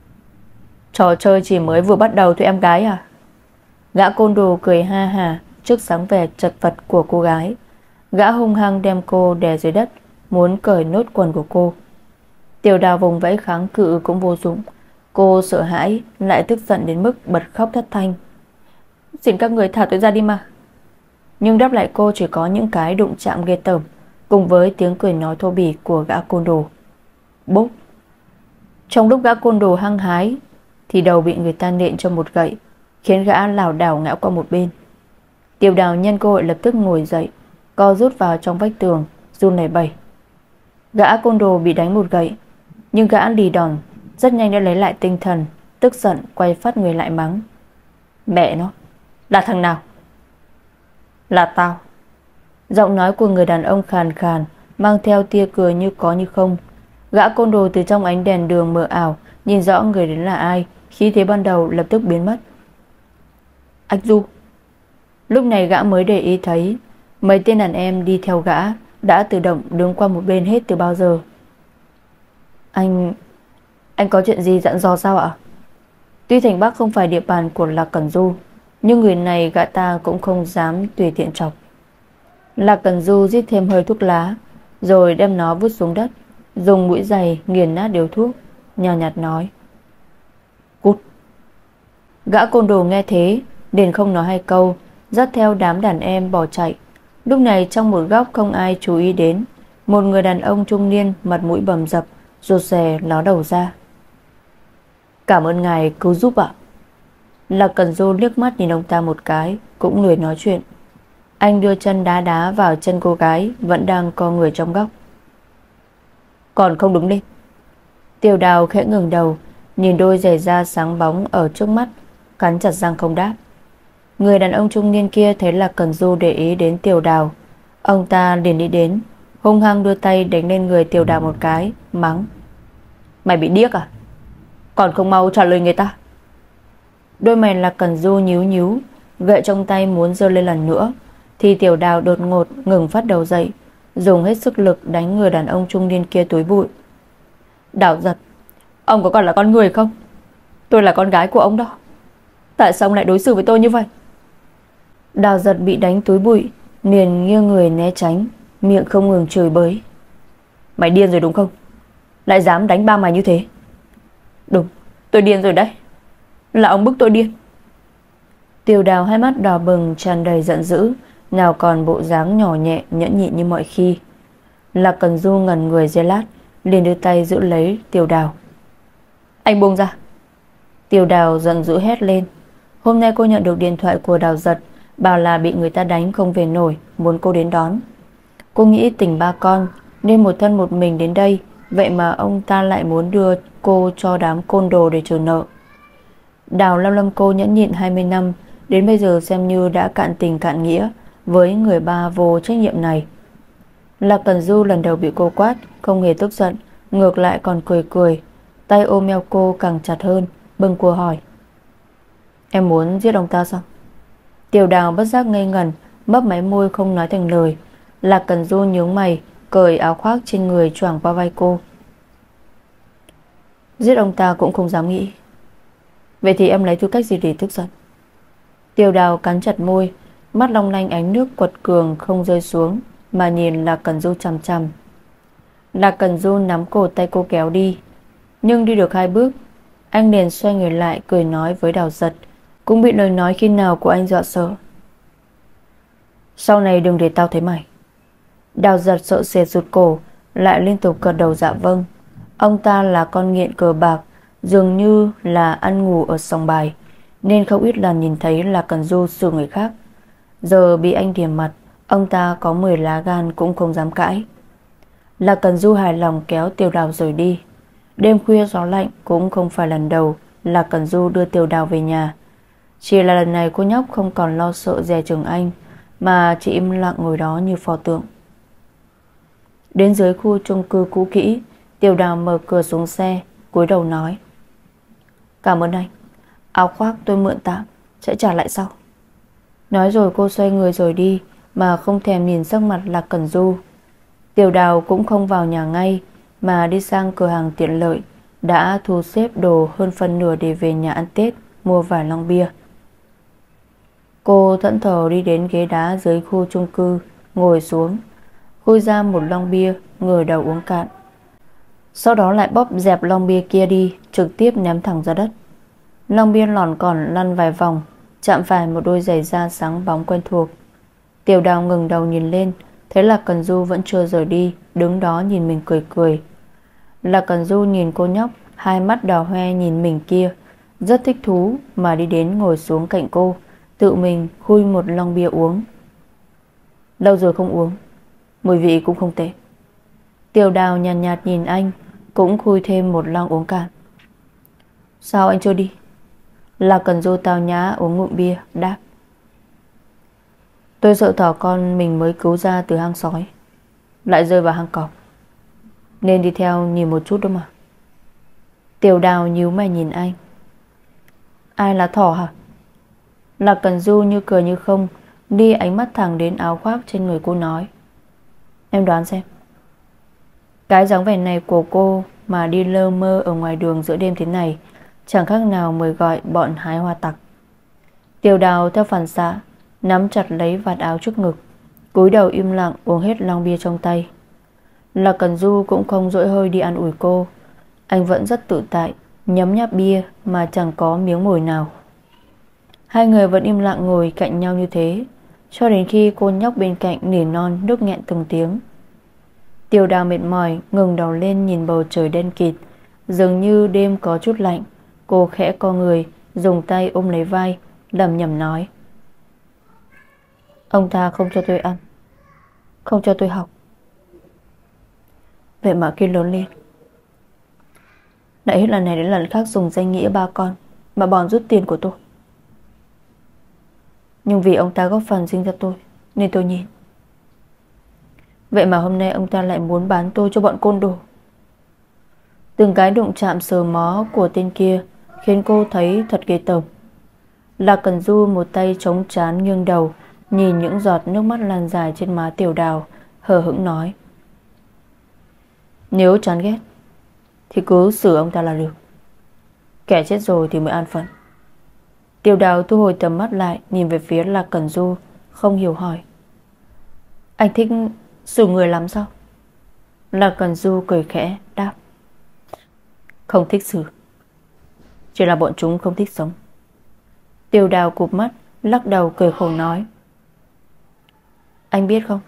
Trò chơi chỉ mới vừa bắt đầu thôi em gái à? Gã côn đồ cười ha hà trước dáng vẻ chật vật của cô gái. Gã hung hăng đem cô đè dưới đất, muốn cởi nốt quần của cô. Tiểu Đào vùng vẫy kháng cự cũng vô dụng. Cô sợ hãi lại tức giận đến mức bật khóc thất thanh. Xin các người thả tôi ra đi mà. Nhưng đáp lại cô chỉ có những cái đụng chạm ghê tởm, cùng với tiếng cười nói thô bỉ của gã côn đồ. Bốp! Trong lúc gã côn đồ hăng hái thì đầu bị người ta nện cho một gậy, khiến gã lảo đảo ngã qua một bên. Tiểu Đào nhân cơ hội lập tức ngồi dậy, co rút vào trong vách tường, run lẩy bẩy. Gã côn đồ bị đánh một gậy, nhưng gã lì đòn rất nhanh đã lấy lại tinh thần, tức giận quay phát người lại mắng: mẹ nó, là thằng nào? Là tao. Giọng nói của người đàn ông khàn khàn, mang theo tia cười như có như không. Gã côn đồ từ trong ánh đèn đường mờ ảo nhìn rõ người đến là ai, khí thế ban đầu lập tức biến mất. Ách Du! Lúc này gã mới để ý thấy mấy tên đàn em đi theo gã đã tự động đứng qua một bên hết từ bao giờ. Anh... Anh có chuyện gì dặn dò sao ạ? Tuy thành Bắc không phải địa bàn của Lạc Cẩn Du, nhưng người này gã ta cũng không dám tùy tiện chọc. Lạc Cẩn Du rít thêm hơi thuốc lá, rồi đem nó vứt xuống đất, dùng mũi giày nghiền nát điếu thuốc, nhàn nhạt nói: Cút. Gã côn đồ nghe thế liền không nói hai câu, dắt theo đám đàn em bỏ chạy. Lúc này trong một góc không ai chú ý đến, một người đàn ông trung niên mặt mũi bầm dập rụt rè ló đầu ra. Cảm ơn ngài cứu giúp ạ. Lạc Cẩn Du liếc mắt nhìn ông ta một cái, cũng lười nói chuyện. Anh đưa chân đá đá vào chân cô gái vẫn đang co người trong góc. Còn không đứng lên. Tiểu Đào khẽ ngừng đầu, nhìn đôi giày da sáng bóng ở trước mắt, cắn chặt răng không đáp. Người đàn ông trung niên kia thấy Lạc Cẩn Du để ý đến Tiểu Đào, ông ta liền đi đến, hung hăng đưa tay đánh lên người Tiểu Đào một cái, mắng: Mày bị điếc à? Còn không mau trả lời người ta. Đôi mày Lạc Cẩn Du nhíu nhíu, gậy trong tay muốn giơ lên lần nữa, thì Tiểu Đào đột ngột ngừng phát đầu dậy, dùng hết sức lực đánh người đàn ông trung niên kia túi bụi. Đào Giật, ông có còn là con người không? Tôi là con gái của ông đó. Tại sao ông lại đối xử với tôi như vậy? Đào Giật bị đánh túi bụi, liền nghiêng người né tránh, miệng không ngừng chửi bới. Mày điên rồi đúng không? Lại dám đánh ba mày như thế? Đúng, tôi điên rồi đấy. Là ông bức tôi điên. Tiểu Đào hai mắt đỏ bừng tràn đầy giận dữ, nào còn bộ dáng nhỏ nhẹ nhẫn nhịn như mọi khi. Lạc Cẩn Du ngẩn người giây lát, liền đưa tay giữ lấy Tiểu Đào. Anh buông ra. Tiểu Đào giận dữ hét lên. Hôm nay cô nhận được điện thoại của Đào Giật, bảo là bị người ta đánh không về nổi, muốn cô đến đón. Cô nghĩ tình ba con nên một thân một mình đến đây, vậy mà ông ta lại muốn đưa cô cho đám côn đồ để trừ nợ. Đào Lâm Lâm cô nhẫn nhịn hai mươi năm, đến bây giờ xem như đã cạn tình cạn nghĩa với người ba vô trách nhiệm này. Lạc Cẩn Du lần đầu bị cô quát, không hề tức giận, ngược lại còn cười cười, tay ôm eo cô càng chặt hơn, bâng quơ hỏi: Em muốn giết ông ta sao? Tiểu Đào bất giác ngây ngẩn, mấp máy môi không nói thành lời. Lạc Cẩn Du nhướng mày, cởi áo khoác trên người choàng qua vai cô. Giết ông ta cũng không dám nghĩ. Vậy thì em lấy tư cách gì để tức giận? Tiểu Đào cắn chặt môi, mắt long lanh ánh nước quật cường không rơi xuống, mà nhìn Lạc Cẩn Du chằm chằm. Lạc Cẩn Du nắm cổ tay cô kéo đi, nhưng đi được hai bước, anh liền xoay người lại cười nói với Đào Giật, cũng bị lời nói khi nào của anh dọa sợ. Sau này đừng để tao thấy mày. Đào Giật sợ sệt rụt cổ, lại liên tục gật đầu dạ vâng. Ông ta là con nghiện cờ bạc, dường như là ăn ngủ ở sòng bài, nên không ít lần nhìn thấy Lạc Cẩn Du xử người khác. Giờ bị anh điểm mặt, ông ta có mười lá gan cũng không dám cãi. Lạc Cẩn Du hài lòng kéo Tiểu Đào rời đi. Đêm khuya gió lạnh cũng không phải lần đầu Lạc Cẩn Du đưa Tiểu Đào về nhà. Chỉ là lần này cô nhóc không còn lo sợ dè chừng anh, mà chỉ im lặng ngồi đó như pho tượng. Đến dưới khu chung cư cũ kỹ, Tiểu Đào mở cửa xuống xe, cúi đầu nói: Cảm ơn anh, áo khoác tôi mượn tạm, sẽ trả lại sau. Nói rồi cô xoay người rồi đi, mà không thèm nhìn sắc mặt Lạc Cẩn Du. Tiểu Đào cũng không vào nhà ngay, mà đi sang cửa hàng tiện lợi, đã thu xếp đồ hơn phân nửa để về nhà ăn Tết, mua vài lon bia. Cô thẫn thờ đi đến ghế đá dưới khu chung cư, ngồi xuống, khui ra một lon bia, ngửa đầu uống cạn. Sau đó lại bóp dẹp lon bia kia đi, trực tiếp ném thẳng ra đất. Lon bia lòn còn lăn vài vòng, chạm phải một đôi giày da sáng bóng quen thuộc. Tiểu Đào ngừng đầu nhìn lên, thấy Lạc Cẩn Du vẫn chưa rời đi, đứng đó nhìn mình cười cười. Lạc Cẩn Du nhìn cô nhóc hai mắt đỏ hoe nhìn mình kia, rất thích thú mà đi đến ngồi xuống cạnh cô, tự mình khui một lon bia uống. Lâu rồi không uống, mùi vị cũng không tệ. Tiểu Đào nhàn nhạt, nhạt nhìn anh, cũng khui thêm một lon uống cạn. Sao anh chưa đi? Lạc Cẩn Du tao nhã uống ngụm bia, đáp: Tôi sợ thỏ con mình mới cứu ra từ hang sói lại rơi vào hang cọp, nên đi theo nhìn một chút đó mà. Tiểu Đào nhíu mày nhìn anh. Ai là thỏ hả? Lạc Cẩn Du như cười như không, đi ánh mắt thẳng đến áo khoác trên người cô nói: Em đoán xem. Cái dáng vẻ này của cô mà đi lơ mơ ở ngoài đường giữa đêm thế này chẳng khác nào mới gọi bọn hái hoa tặc. Tiểu Đào theo phản xạ nắm chặt lấy vạt áo trước ngực, cúi đầu im lặng uống hết lon bia trong tay. Lạc Cẩn Du cũng không dỗi hơi đi ăn ủi cô. Anh vẫn rất tự tại, nhấm nháp bia mà chẳng có miếng mồi nào. Hai người vẫn im lặng ngồi cạnh nhau như thế cho đến khi cô nhóc bên cạnh nỉ non nước nghẹn từng tiếng. Tiểu Đào mệt mỏi ngừng đầu lên nhìn bầu trời đen kịt, dường như đêm có chút lạnh. Cô khẽ co người, dùng tay ôm lấy vai, lẩm nhẩm nói: ông ta không cho tôi ăn, không cho tôi học. Vậy mà khi lớn lên lại hết lần này đến lần khác dùng danh nghĩa ba con mà bòn rút tiền của tôi. Nhưng vì ông ta góp phần sinh ra tôi nên tôi nhìn. Vậy mà hôm nay ông ta lại muốn bán tôi cho bọn côn đồ. Từng cái đụng chạm sờ mó của tên kia khiến cô thấy thật ghê tởm. Lạc Cẩn Du một tay chống trán nghiêng đầu, nhìn những giọt nước mắt lan dài trên má Tiểu Đào, hờ hững nói: nếu chán ghét thì cứ xử ông ta là được, kẻ chết rồi thì mới an phận. Tiểu Đào thu hồi tầm mắt lại, nhìn về phía Lạc Cẩn Du, không hiểu hỏi: anh thích xử người lắm sao? Lạc Cẩn Du cười khẽ đáp: không thích xử, chỉ là bọn chúng không thích sống. Tiểu Đào cụp mắt, lắc đầu cười khổ nói: anh biết không,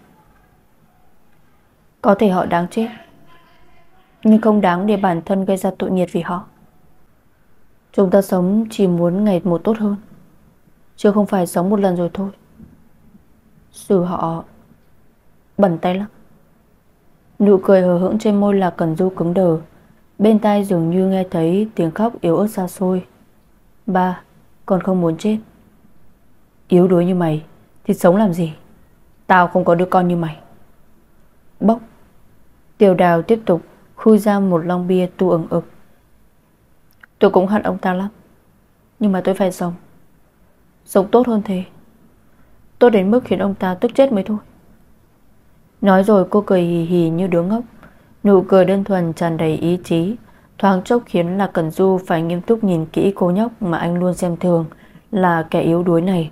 có thể họ đáng chết, nhưng không đáng để bản thân gây ra tội nghiệp vì họ. Chúng ta sống chỉ muốn ngày một tốt hơn, chứ không phải sống một lần rồi thôi. Xử họ bẩn tay lắm. Nụ cười hờ hững trên môi Lạc Cẩn Du cứng đờ, bên tai dường như nghe thấy tiếng khóc yếu ớt xa xôi. Ba, con không muốn chết. Yếu đuối như mày thì sống làm gì? Tao không có đứa con như mày. Bốc. Tiểu Đào tiếp tục khui ra một lon bia tu ừng ực. Tôi cũng hận ông ta lắm, nhưng mà tôi phải sống, sống tốt hơn thế, tốt đến mức khiến ông ta tức chết mới thôi. Nói rồi cô cười hì hì như đứa ngốc. Nụ cười đơn thuần tràn đầy ý chí, thoáng chốc khiến Lạc Cẩn Du phải nghiêm túc nhìn kỹ cô nhóc mà anh luôn xem thường là kẻ yếu đuối này.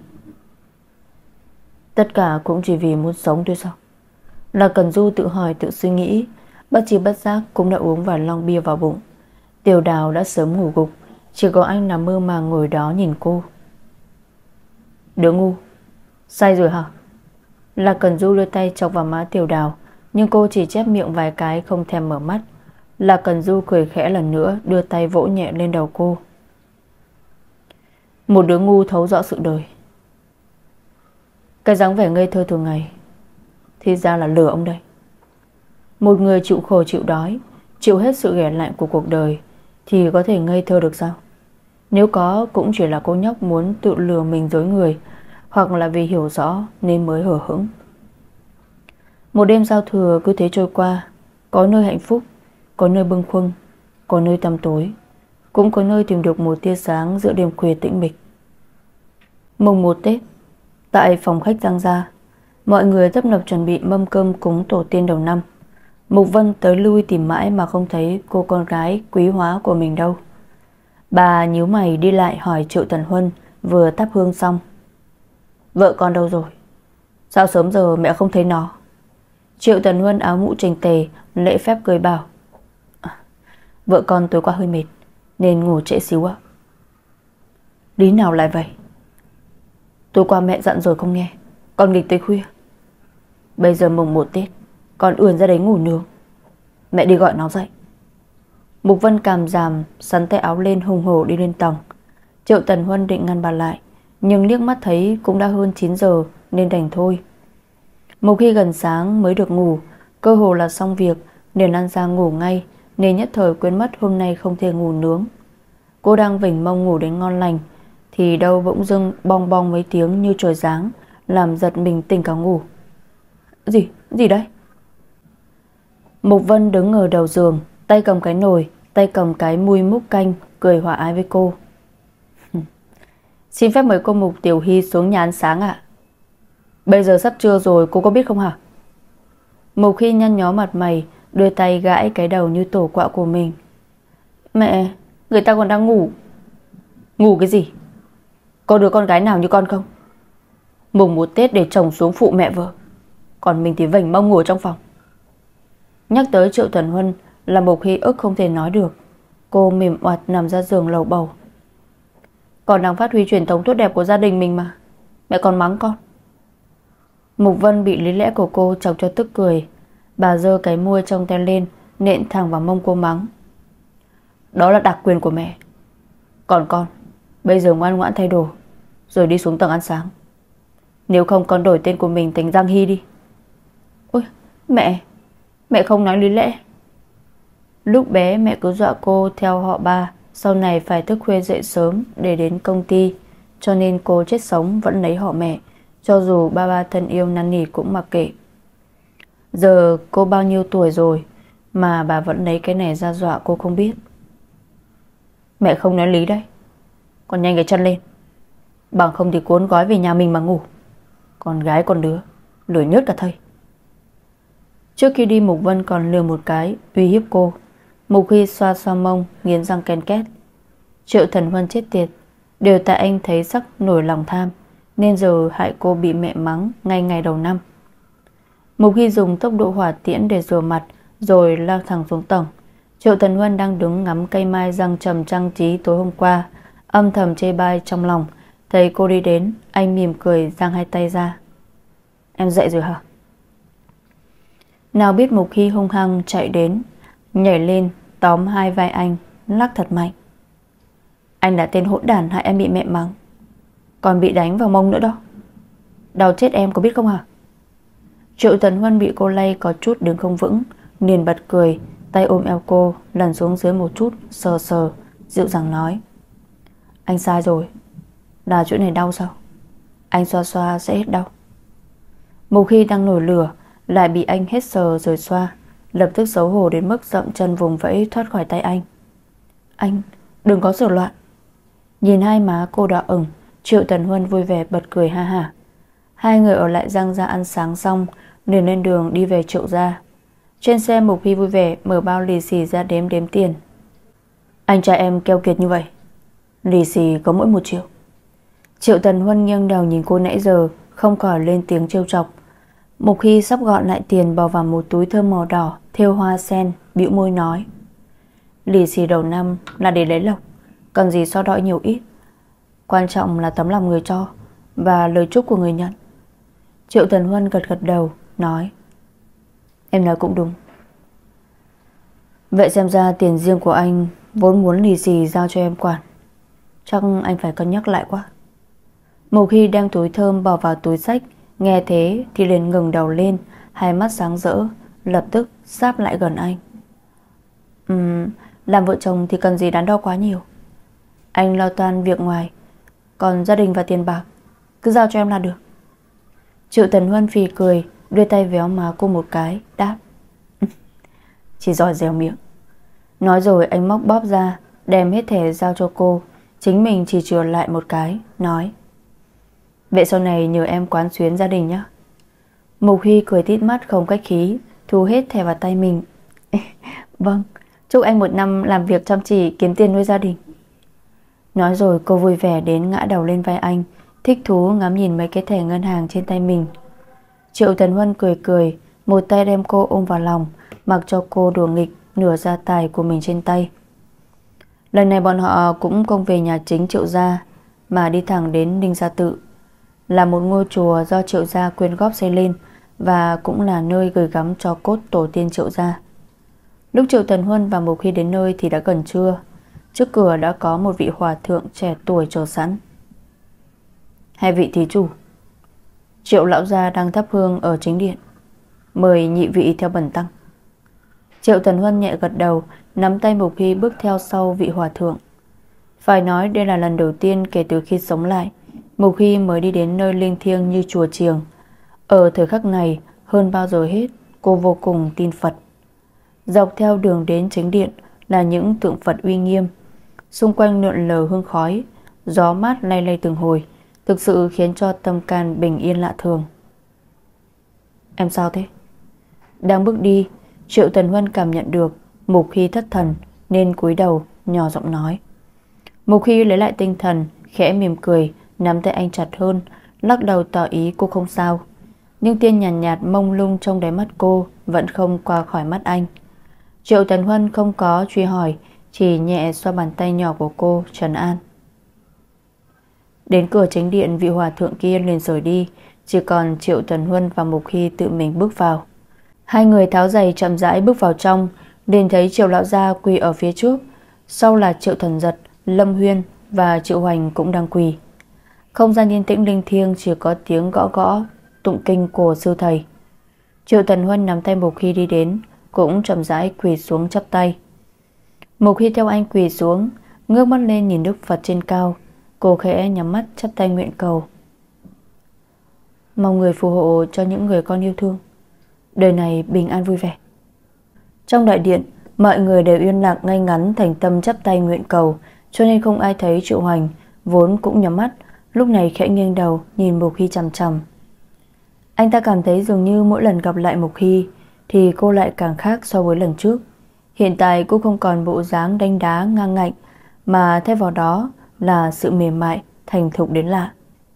Tất cả cũng chỉ vì muốn sống thôi sao? Lạc Cẩn Du tự hỏi tự suy nghĩ, bất chi bất giác cũng đã uống vài lon bia vào bụng. Tiểu Đào đã sớm ngủ gục, chỉ có anh nằm mơ màng ngồi đó nhìn cô. Đứa ngu, say rồi hả? Lạc Cẩn Du đưa tay chọc vào má Tiểu Đào, nhưng cô chỉ chép miệng vài cái không thèm mở mắt. Lạc Cẩn Du cười khẽ lần nữa, đưa tay vỗ nhẹ lên đầu cô. Một đứa ngu thấu rõ sự đời. Cái dáng vẻ ngây thơ thường ngày thì ra là lừa ông đây. Một người chịu khổ chịu đói, chịu hết sự ghẻ lạnh của cuộc đời thì có thể ngây thơ được sao? Nếu có cũng chỉ là cô nhóc muốn tự lừa mình dối người, hoặc là vì hiểu rõ nên mới hờ hững. Một đêm giao thừa cứ thế trôi qua, có nơi hạnh phúc, có nơi bâng khuâng, có nơi tăm tối, cũng có nơi tìm được một tia sáng giữa đêm khuya tĩnh mịch. Mùng một Tết, tại phòng khách Giang gia, mọi người tấp nập chuẩn bị mâm cơm cúng tổ tiên đầu năm. Mục Vân tới lui tìm mãi mà không thấy cô con gái quý hóa của mình đâu. Bà nhíu mày đi lại hỏi Triệu Tần Huân vừa thắp hương xong: vợ con đâu rồi? Sao sớm giờ mẹ không thấy nó? Triệu Tần Huân áo mũ chỉnh tề, lễ phép cười bảo: à, vợ con tối qua hơi mệt nên ngủ trễ xíu ạ. Lý nào lại vậy? Tối qua mẹ dặn rồi không nghe, con nghịch tới khuya. Bây giờ mùng một Tết, con ườn ra đấy ngủ nướng. Mẹ đi gọi nó dậy. Mục Vân càm ràm sắn tay áo lên hùng hổ đi lên tầng. Triệu Tần Huân định ngăn bà lại, nhưng liếc mắt thấy cũng đã hơn chín giờ nên đành thôi. Một khi gần sáng mới được ngủ, cơ hồ là xong việc liền lăn ra ngủ ngay, nên nhất thời quên mất hôm nay không thể ngủ nướng. Cô đang vểnh mông ngủ đến ngon lành thì đâu bỗng dưng bong bong mấy tiếng như trời giáng, làm giật mình tỉnh cả ngủ. Gì? Gì đấy? Mục Vân đứng ở đầu giường, tay cầm cái nồi, tay cầm cái muôi múc canh, cười hòa ái với cô. Xin phép mời cô Mục Tiểu Hy xuống nhà ăn sáng ạ. Bây giờ sắp trưa rồi, cô có biết không hả? Mục Hy nhăn nhó mặt mày, đưa tay gãi cái đầu như tổ quạ của mình. Mẹ, người ta còn đang ngủ. Ngủ cái gì? Có đứa con gái nào như con không? Mùng một Tết để chồng xuống phụ mẹ vợ, còn mình thì vểnh mông ngồi trong phòng. Nhắc tới Triệu Tần Huân là Mộc Hy ức không thể nói được. Cô mềm oặt nằm ra giường lầu bầu. Con đang phát huy truyền thống tốt đẹp của gia đình mình mà, mẹ còn mắng con. Mục Vân bị lý lẽ của cô chọc cho tức cười. Bà giơ cái muôi trong tay lên, nện thẳng vào mông cô mắng. Đó là đặc quyền của mẹ. Còn con, bây giờ ngoan ngoãn thay đồ rồi đi xuống tầng ăn sáng. Nếu không con đổi tên của mình thành Giang Hy đi. Ôi mẹ, mẹ không nói lý lẽ. Lúc bé mẹ cứ dọa cô theo họ ba sau này phải thức khuya dậy sớm để đến công ty, cho nên cô chết sống vẫn lấy họ mẹ, cho dù ba ba thân yêu năn nỉ cũng mặc kệ. Giờ cô bao nhiêu tuổi rồi mà bà vẫn lấy cái này ra dọa cô không biết. Mẹ không nói lý đấy. Con nhanh cái chân lên, bằng không thì cuốn gói về nhà mình mà ngủ. Con gái con đứa lười nhớt cả thây. Trước khi đi Mục Vân còn lừa một cái uy hiếp cô. Mục Hy xoa xoa mông, nghiến răng ken két. Triệu Thần Huân chết tiệt, đều tại anh thấy sắc nổi lòng tham, nên giờ hại cô bị mẹ mắng ngay ngày đầu năm. Mục Hy dùng tốc độ hỏa tiễn để rửa mặt, rồi lao thẳng xuống tầng. Triệu Thần Huân đang đứng ngắm cây mai răng trầm trang trí tối hôm qua, âm thầm chê bai trong lòng. Thấy cô đi đến, anh mỉm cười giang hai tay ra. Em dậy rồi hả? Nào biết Mục Hy hung hăng chạy đến, nhảy lên tóm hai vai anh, lắc thật mạnh. Anh là tên hỗn đản hại em bị mẹ mắng, còn bị đánh vào mông nữa đó. Đau chết em có biết không hả? Triệu Tần Huân bị cô lay có chút đứng không vững, liền bật cười, tay ôm eo cô, lần xuống dưới một chút, sờ sờ, dịu dàng nói. Anh sai rồi, là chỗ này đau sao? Anh xoa xoa sẽ hết đau. Một khi đang nổi lửa, lại bị anh hết sờ rồi xoa, lập tức xấu hổ đến mức dậm chân vùng vẫy thoát khỏi tay anh. Anh đừng có sửa loạn. Nhìn hai má cô đỏ ửng, Triệu Tần Huân vui vẻ bật cười ha hả. Hai người ở lại Giang gia ăn sáng xong, liền lên đường đi về Triệu gia. Trên xe Mục Hy vui vẻ mở bao lì xì ra đếm đếm tiền. Anh trai em keo kiệt như vậy, lì xì có mỗi một triệu. Triệu Tần Huân nghiêng đầu nhìn cô nãy giờ, không khỏi lên tiếng trêu chọc. Mục Hy sắp gọn lại tiền bỏ vào một túi thơm màu đỏ thêu hoa sen, bĩu môi nói. Lì xì đầu năm là để lấy lộc, cần gì so đo nhiều ít. Quan trọng là tấm lòng người cho và lời chúc của người nhận. Triệu Tần Huân gật gật đầu, nói. Em nói cũng đúng. Vậy xem ra tiền riêng của anh vốn muốn lì xì giao cho em quản. Chắc anh phải cân nhắc lại quá. Mục Hy đem túi thơm bỏ vào túi xách, nghe thế thì liền ngừng đầu lên, hai mắt sáng rỡ, lập tức sáp lại gần anh. Ừm, làm vợ chồng thì cần gì đắn đo quá nhiều. Anh lo toan việc ngoài, còn gia đình và tiền bạc cứ giao cho em là được. Triệu Tần Huân phì cười, đưa tay véo má cô một cái, đáp. Chỉ giỏi dẻo miệng. Nói rồi anh móc bóp ra, đem hết thẻ giao cho cô, chính mình chỉ chừa lại một cái, nói. Vậy sau này nhờ em quán xuyến gia đình nhé. Mục Hy cười tít mắt không khách khí, thu hết thẻ vào tay mình. Vâng, chúc anh một năm làm việc chăm chỉ kiếm tiền nuôi gia đình. Nói rồi cô vui vẻ đến ngã đầu lên vai anh, thích thú ngắm nhìn mấy cái thẻ ngân hàng trên tay mình. Triệu Tần Huân cười cười, một tay đem cô ôm vào lòng, mặc cho cô đùa nghịch nửa gia tài của mình trên tay. Lần này bọn họ cũng không về nhà chính Triệu gia, mà đi thẳng đến Ninh Gia Tự, là một ngôi chùa do Triệu gia quyên góp xây lên, và cũng là nơi gửi gắm tro cốt tổ tiên Triệu gia. Lúc Triệu Tần Huân và Mục Hy đến nơi thì đã gần trưa. Trước cửa đã có một vị hòa thượng trẻ tuổi chờ sẵn. Hai vị thí chủ, Triệu lão gia đang thắp hương ở chính điện, mời nhị vị theo bần tăng. Triệu Tần Huân nhẹ gật đầu, nắm tay Mục Hy bước theo sau vị hòa thượng. Phải nói đây là lần đầu tiên kể từ khi sống lại, Mục Hy mới đi đến nơi linh thiêng như chùa chiền. Ở thời khắc này, hơn bao giờ hết, cô vô cùng tin Phật. Dọc theo đường đến chính điện là những tượng Phật uy nghiêm, xung quanh lượn lờ hương khói, gió mát lay lay từng hồi, thực sự khiến cho tâm can bình yên lạ thường. Em sao thế? Đang bước đi, Triệu Tần Huân cảm nhận được Mục Hy thất thần, nên cúi đầu nhỏ giọng nói. Mục Hy lấy lại tinh thần, khẽ mỉm cười, nắm tay anh chặt hơn, lắc đầu tỏ ý cô không sao. Nhưng tia nhàn nhạt, nhạt mông lung trong đáy mắt cô vẫn không qua khỏi mắt anh. Triệu Tần Huân không có truy hỏi, chỉ nhẹ xoa bàn tay nhỏ của cô trấn an. Đến cửa chính điện, vị hòa thượng kia liền rời đi, chỉ còn Triệu Tần Huân và Mục Hy tự mình bước vào. Hai người tháo giày chậm rãi bước vào trong, liền thấy Triệu lão gia quỳ ở phía trước, sau là Triệu Thần Giật, Lâm Huyên và Triệu Hoành cũng đang quỳ. Không gian yên tĩnh linh thiêng, chỉ có tiếng gõ gõ tụng kinh của sư thầy. Triệu Tần Huân nắm tay Mục Hy đi đến, cũng chậm rãi quỳ xuống chắp tay. Mục Hy theo anh quỳ xuống, ngước mắt lên nhìn Đức Phật trên cao. Cô khẽ nhắm mắt chắp tay nguyện cầu. Mong người phù hộ cho những người con yêu thương, đời này bình an vui vẻ. Trong đại điện, mọi người đều yên lặng ngay ngắn thành tâm chắp tay nguyện cầu, cho nên không ai thấy Triệu Hoành, vốn cũng nhắm mắt, lúc này khẽ nghiêng đầu nhìn Mục Hy chằm chằm. Anh ta cảm thấy dường như mỗi lần gặp lại Mục Hy thì cô lại càng khác so với lần trước. Hiện tại cô không còn bộ dáng đánh đá ngang ngạnh, mà thay vào đó là sự mềm mại, thành thục đến lạ.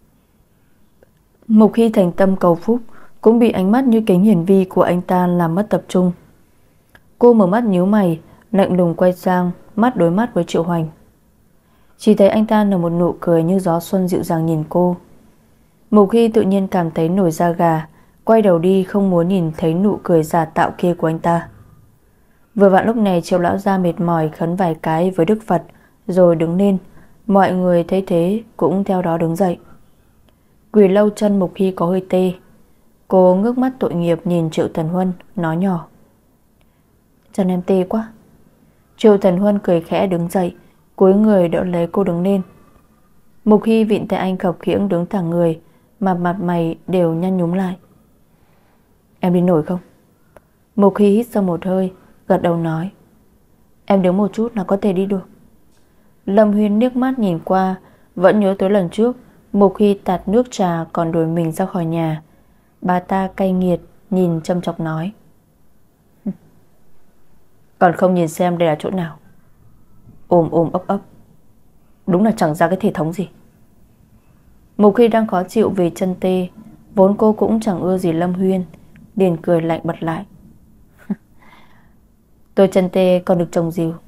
Mục Hy thành tâm cầu phúc, cũng bị ánh mắt như kính hiển vi của anh ta làm mất tập trung. Cô mở mắt nhíu mày, lạnh lùng quay sang, mắt đối mắt với Triệu Hoành. Chỉ thấy anh ta nở một nụ cười như gió xuân dịu dàng nhìn cô. Mục Hy tự nhiên cảm thấy nổi da gà, quay đầu đi không muốn nhìn thấy nụ cười giả tạo kia của anh ta. Vừa vặn lúc này Triệu lão gia mệt mỏi khấn vài cái với Đức Phật rồi đứng lên. Mọi người thấy thế cũng theo đó đứng dậy. Quỳ lâu chân Mục Hy có hơi tê. Cô ngước mắt tội nghiệp nhìn Triệu Tần Huân, nói nhỏ. Chân em tê quá. Triệu Tần Huân cười khẽ đứng dậy, cúi người đỡ lấy cô đứng lên. Mục Hy vịn tay anh khập khiễng đứng thẳng người, mà mặt mày đều nhăn nhúm lại. Em đi nổi không? Mục Hy hít sâu một hơi, gật đầu nói. Em đứng một chút là có thể đi được. Lâm Huyên liếc mắt nhìn qua, vẫn nhớ tới lần trước Mục Hy tạt nước trà còn đuổi mình ra khỏi nhà. Bà ta cay nghiệt nhìn châm chọc nói. Còn không nhìn xem đây là chỗ nào. Ôm ôm ấp ấp, đúng là chẳng ra cái thể thống gì. Mục Hy đang khó chịu vì chân tê, vốn cô cũng chẳng ưa gì Lâm Huyên, liền cười lạnh bật lại. Tôi chân tê còn được chồng dìu,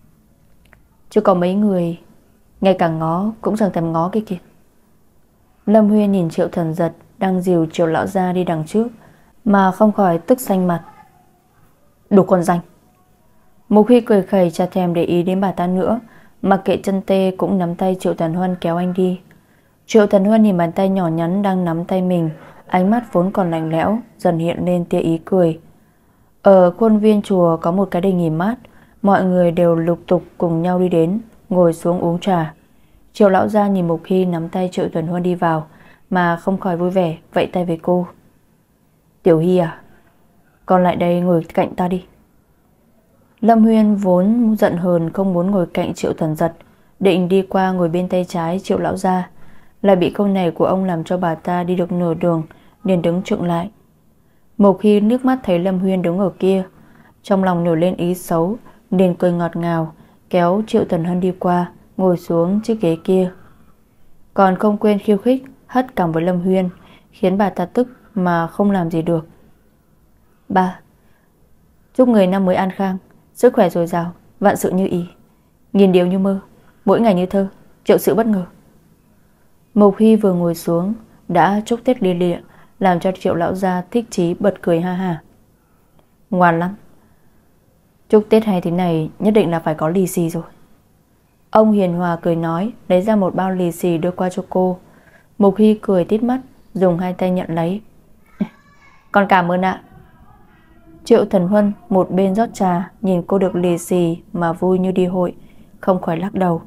chứ có mấy người ngay cả ngó cũng chẳng thèm ngó cái kia. Lâm Huyên nhìn Triệu Thần Giật đang dìu Triệu lão gia đi đằng trước mà không khỏi tức xanh mặt. Đồ con danh. Mục Hy cười khẩy chả thèm để ý đến bà ta nữa, mặc kệ chân tê cũng nắm tay Triệu Thần Huân kéo anh đi. Triệu Thần Huân nhìn bàn tay nhỏ nhắn đang nắm tay mình, ánh mắt vốn còn lạnh lẽo dần hiện lên tia ý cười. Ở khuôn viên chùa có một cái đình nghỉ mát, mọi người đều lục tục cùng nhau đi đến, ngồi xuống uống trà. Triệu lão gia nhìn Mục Hy nắm tay Triệu Thần Huân đi vào mà không khỏi vui vẻ vẫy tay với cô. Tiểu Hy à, con lại đây ngồi cạnh ta đi. Lâm Huyên vốn giận hờn không muốn ngồi cạnh Triệu Thần Giật, định đi qua ngồi bên tay trái Triệu lão gia, lại bị câu này của ông làm cho bà ta đi được nửa đường, liền đứng chững lại. Mục Hy nước mắt thấy Lâm Huyên đứng ở kia, trong lòng nổi lên ý xấu, liền cười ngọt ngào, kéo Triệu Thần Huân đi qua, ngồi xuống chiếc ghế kia. Còn không quên khiêu khích, hất cằm với Lâm Huyên, khiến bà ta tức mà không làm gì được. Ba, chúc người năm mới an khang, sức khỏe dồi dào, vạn sự như ý, nghìn điều như mơ, mỗi ngày như thơ, triệu sự bất ngờ. Mục Hy vừa ngồi xuống đã chúc Tết lia lịa, làm cho Triệu lão gia thích chí bật cười ha ha. Ngoan lắm. Chúc Tết hay thế này nhất định là phải có lì xì rồi. Ông hiền hòa cười nói, lấy ra một bao lì xì đưa qua cho cô. Mục Hy cười tít mắt, dùng hai tay nhận lấy. Con cảm ơn ạ. Triệu Thần Huân một bên rót trà, nhìn cô được lì xì mà vui như đi hội, không khỏi lắc đầu.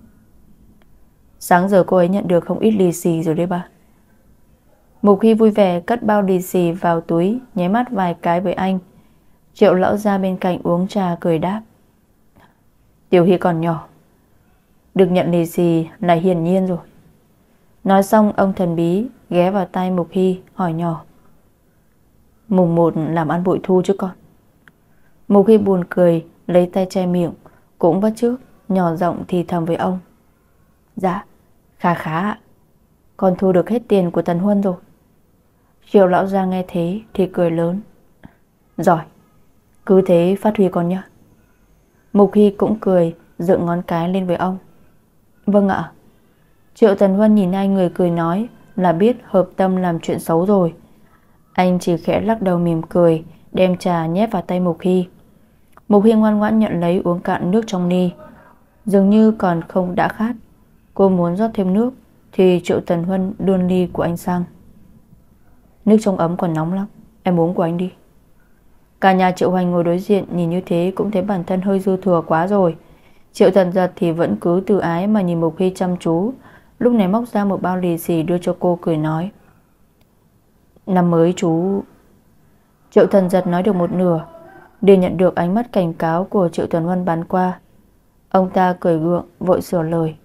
Sáng giờ cô ấy nhận được không ít lì xì rồi đấy ba. Mục Hy vui vẻ cất bao lì xì vào túi, nháy mắt vài cái với anh. Triệu lão gia bên cạnh uống trà cười đáp. Tiểu Hy còn nhỏ, được nhận lì xì là hiển nhiên rồi. Nói xong ông thần bí ghé vào tai Mục Hy hỏi nhỏ. Mùng một làm ăn bội thu chứ con? Mục Hy buồn cười lấy tay che miệng, cũng bắt chước nhỏ giọng thì thầm với ông. Dạ, khá khá ạ. Con thu được hết tiền của Tần Huân rồi. Triệu lão gia nghe thế thì cười lớn. Giỏi, cứ thế phát huy con nhé. Mục Hy cũng cười, dựng ngón cái lên với ông. Vâng ạ. Triệu Tần Huân nhìn hai người cười nói là biết hợp tâm làm chuyện xấu rồi. Anh chỉ khẽ lắc đầu mỉm cười, đem trà nhét vào tay Mục Hy. Mục Hy ngoan ngoãn nhận lấy uống cạn nước trong ly. Dường như còn không đã khát. Cô muốn rót thêm nước thì Triệu Tần Huân đưa ly của anh sang. Nước trong ấm còn nóng lắm, em uống của anh đi. Cả nhà Triệu Hoành ngồi đối diện nhìn như thế cũng thấy bản thân hơi dư thừa quá rồi. Triệu Thần Giật thì vẫn cứ từ ái mà nhìn Mục Hy chăm chú. Lúc này móc ra một bao lì xì đưa cho cô, cười nói. Năm mới chú. Triệu Thần Giật nói được một nửa để nhận được ánh mắt cảnh cáo của Triệu Tần Huân bắn qua. Ông ta cười gượng vội sửa lời.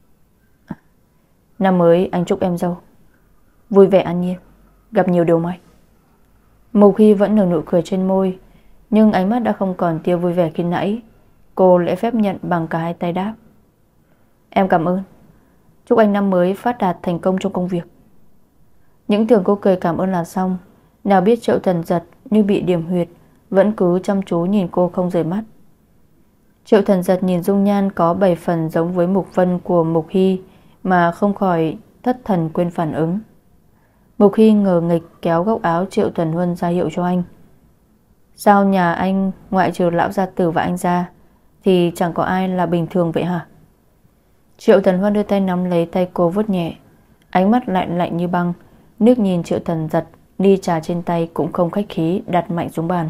Năm mới anh chúc em dâu vui vẻ an nhiên, gặp nhiều điều may. Mục Hy vẫn nở nụ cười trên môi, nhưng ánh mắt đã không còn tia vui vẻ khi nãy. Cô lễ phép nhận bằng cả hai tay đáp. Em cảm ơn. Chúc anh năm mới phát đạt thành công trong công việc. Những tưởng cô cười cảm ơn là xong, nào biết Triệu Thần Giật như bị điểm huyệt, vẫn cứ chăm chú nhìn cô không rời mắt. Triệu Thần Giật nhìn dung nhan có bảy phần giống với Mục Vân của Mục Hy mà không khỏi thất thần quên phản ứng. Mục Hy ngờ nghịch kéo góc áo Triệu Tần Huân ra hiệu cho anh. Sao nhà anh ngoại trừ lão gia tử và anh ra thì chẳng có ai là bình thường vậy hả? Triệu Tần Huân đưa tay nắm lấy tay cô vuốt nhẹ, ánh mắt lạnh lạnh như băng, nước nhìn Triệu Thần Giật, ly trà trên tay cũng không khách khí đặt mạnh xuống bàn.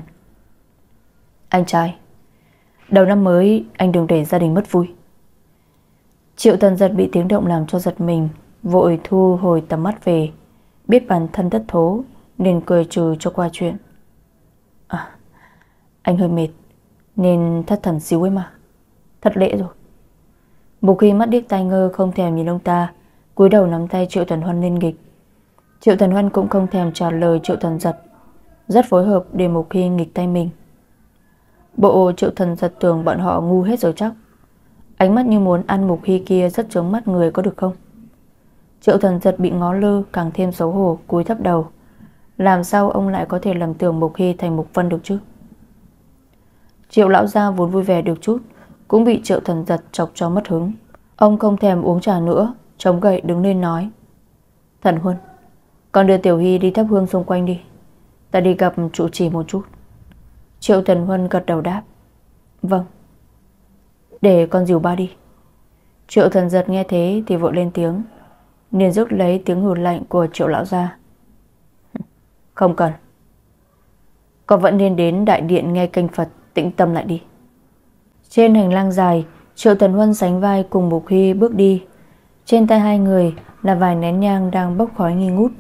Anh trai, đầu năm mới anh đừng để gia đình mất vui. Triệu Thần Giật bị tiếng động làm cho giật mình, vội thu hồi tầm mắt về, biết bản thân thất thố nên cười trừ cho qua chuyện. À, anh hơi mệt nên thất thần xíu ấy mà. Thất lễ rồi. Mục Hy mắt điếc tai ngơ không thèm nhìn ông ta, cúi đầu nắm tay Triệu Tần Huân lên nghịch. Triệu Tần Huân cũng không thèm trả lời Triệu Thần Giật, rất phối hợp để Mục Hy nghịch tay mình. Bộ Triệu Thần Giật tưởng bọn họ ngu hết rồi chắc. Ánh mắt như muốn ăn Mục Hy kia rất chướng mắt người có được không? Triệu Thần Giật bị ngó lơ càng thêm xấu hổ, cúi thấp đầu. Làm sao ông lại có thể lầm tưởng Mục Hy thành Mục Vân được chứ? Triệu lão gia vốn vui vẻ được chút cũng bị Triệu Thần Giật chọc cho mất hứng. Ông không thèm uống trà nữa, chống gậy đứng lên nói. Thần Huân, con đưa Tiểu Hy đi thắp hương xung quanh đi, ta đi gặp trụ trì một chút. Triệu Thần Huân gật đầu đáp. Vâng. Để con dìu ba đi. Triệu Thần Giật nghe thế thì vội lên tiếng, liền rước lấy tiếng hừ lạnh của Triệu lão gia. Không cần, con vẫn nên đến đại điện nghe kinh Phật, tĩnh tâm lại đi. Trên hành lang dài, Triệu Tần Huân sánh vai cùng Mục Hy bước đi. Trên tay hai người là vài nén nhang đang bốc khói nghi ngút.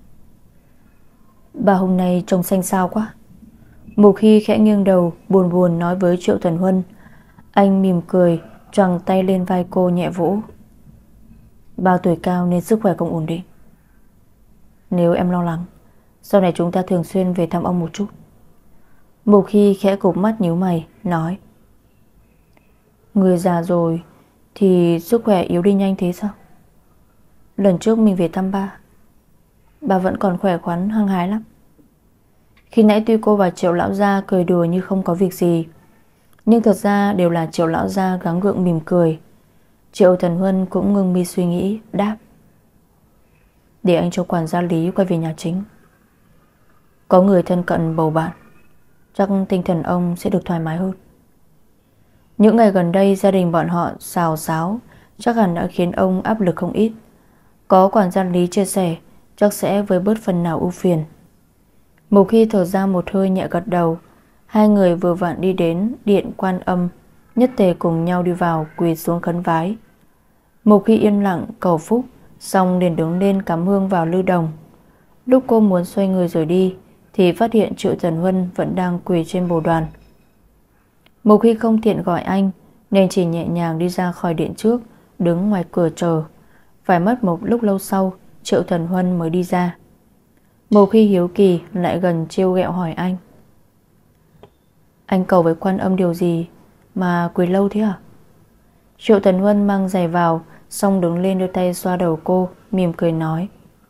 Bà hôm nay trông xanh xao quá. Mục Hy khẽ nghiêng đầu buồn buồn nói với Triệu Tần Huân. Anh mỉm cười, choàng tay lên vai cô nhẹ vỗ. Bao tuổi cao nên sức khỏe không ổn định. Nếu em lo lắng, sau này chúng ta thường xuyên về thăm ông một chút. Mục Hy khẽ cụp mắt nhíu mày nói. Người già rồi thì sức khỏe yếu đi nhanh thế sao? Lần trước mình về thăm ba, bà vẫn còn khỏe khoắn hăng hái lắm. Khi nãy tuy cô và Triệu lão gia cười đùa như không có việc gì, nhưng thật ra đều là Triệu lão gia gắng gượng mỉm cười. Triệu Thần Huân cũng ngưng mi suy nghĩ, đáp. Để anh cho quản gia Lý quay về nhà chính. Có người thân cận bầu bạn, chắc tinh thần ông sẽ được thoải mái hơn. Những ngày gần đây gia đình bọn họ xào xáo, chắc hẳn đã khiến ông áp lực không ít. Có quản gia Lý chia sẻ, chắc sẽ với bớt phần nào ưu phiền. Một khi thở ra một hơi nhẹ gật đầu, hai người vừa vặn đi đến điện Quan Âm, nhất tề cùng nhau đi vào quỳ xuống khấn vái. Một khi yên lặng cầu phúc, xong liền đứng lên cắm hương vào lư đồng. Lúc cô muốn xoay người rời đi thì phát hiện Triệu Tần Huân vẫn đang quỳ trên bồ đoàn. Một khi không tiện gọi anh nên chỉ nhẹ nhàng đi ra khỏi điện trước, đứng ngoài cửa chờ. Phải mất một lúc lâu sau, Triệu Tần Huân mới đi ra. Một khi hiếu kỳ lại gần trêu ghẹo hỏi anh. Anh cầu với Quan Âm điều gì mà quỳ lâu thế à? Triệu Tần Huân mang giày vào, xong đứng lên đưa tay xoa đầu cô, mỉm cười nói: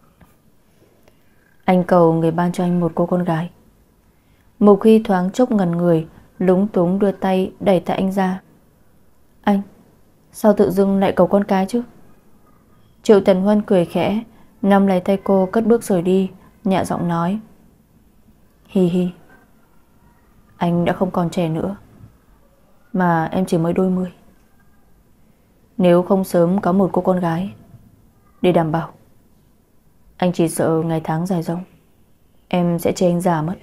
Anh cầu người ban cho anh một cô con gái. Mục Hy thoáng chốc ngẩn người, lúng túng đưa tay đẩy tay anh ra. Anh, sao tự dưng lại cầu con cái chứ? Triệu Tần Huân cười khẽ, nắm lấy tay cô cất bước rời đi, nhẹ giọng nói: Hi hi, anh đã không còn trẻ nữa, mà em chỉ mới đôi mươi. Nếu không sớm có một cô con gái để đảm bảo, anh chỉ sợ ngày tháng dài dòng em sẽ chê anh già mất.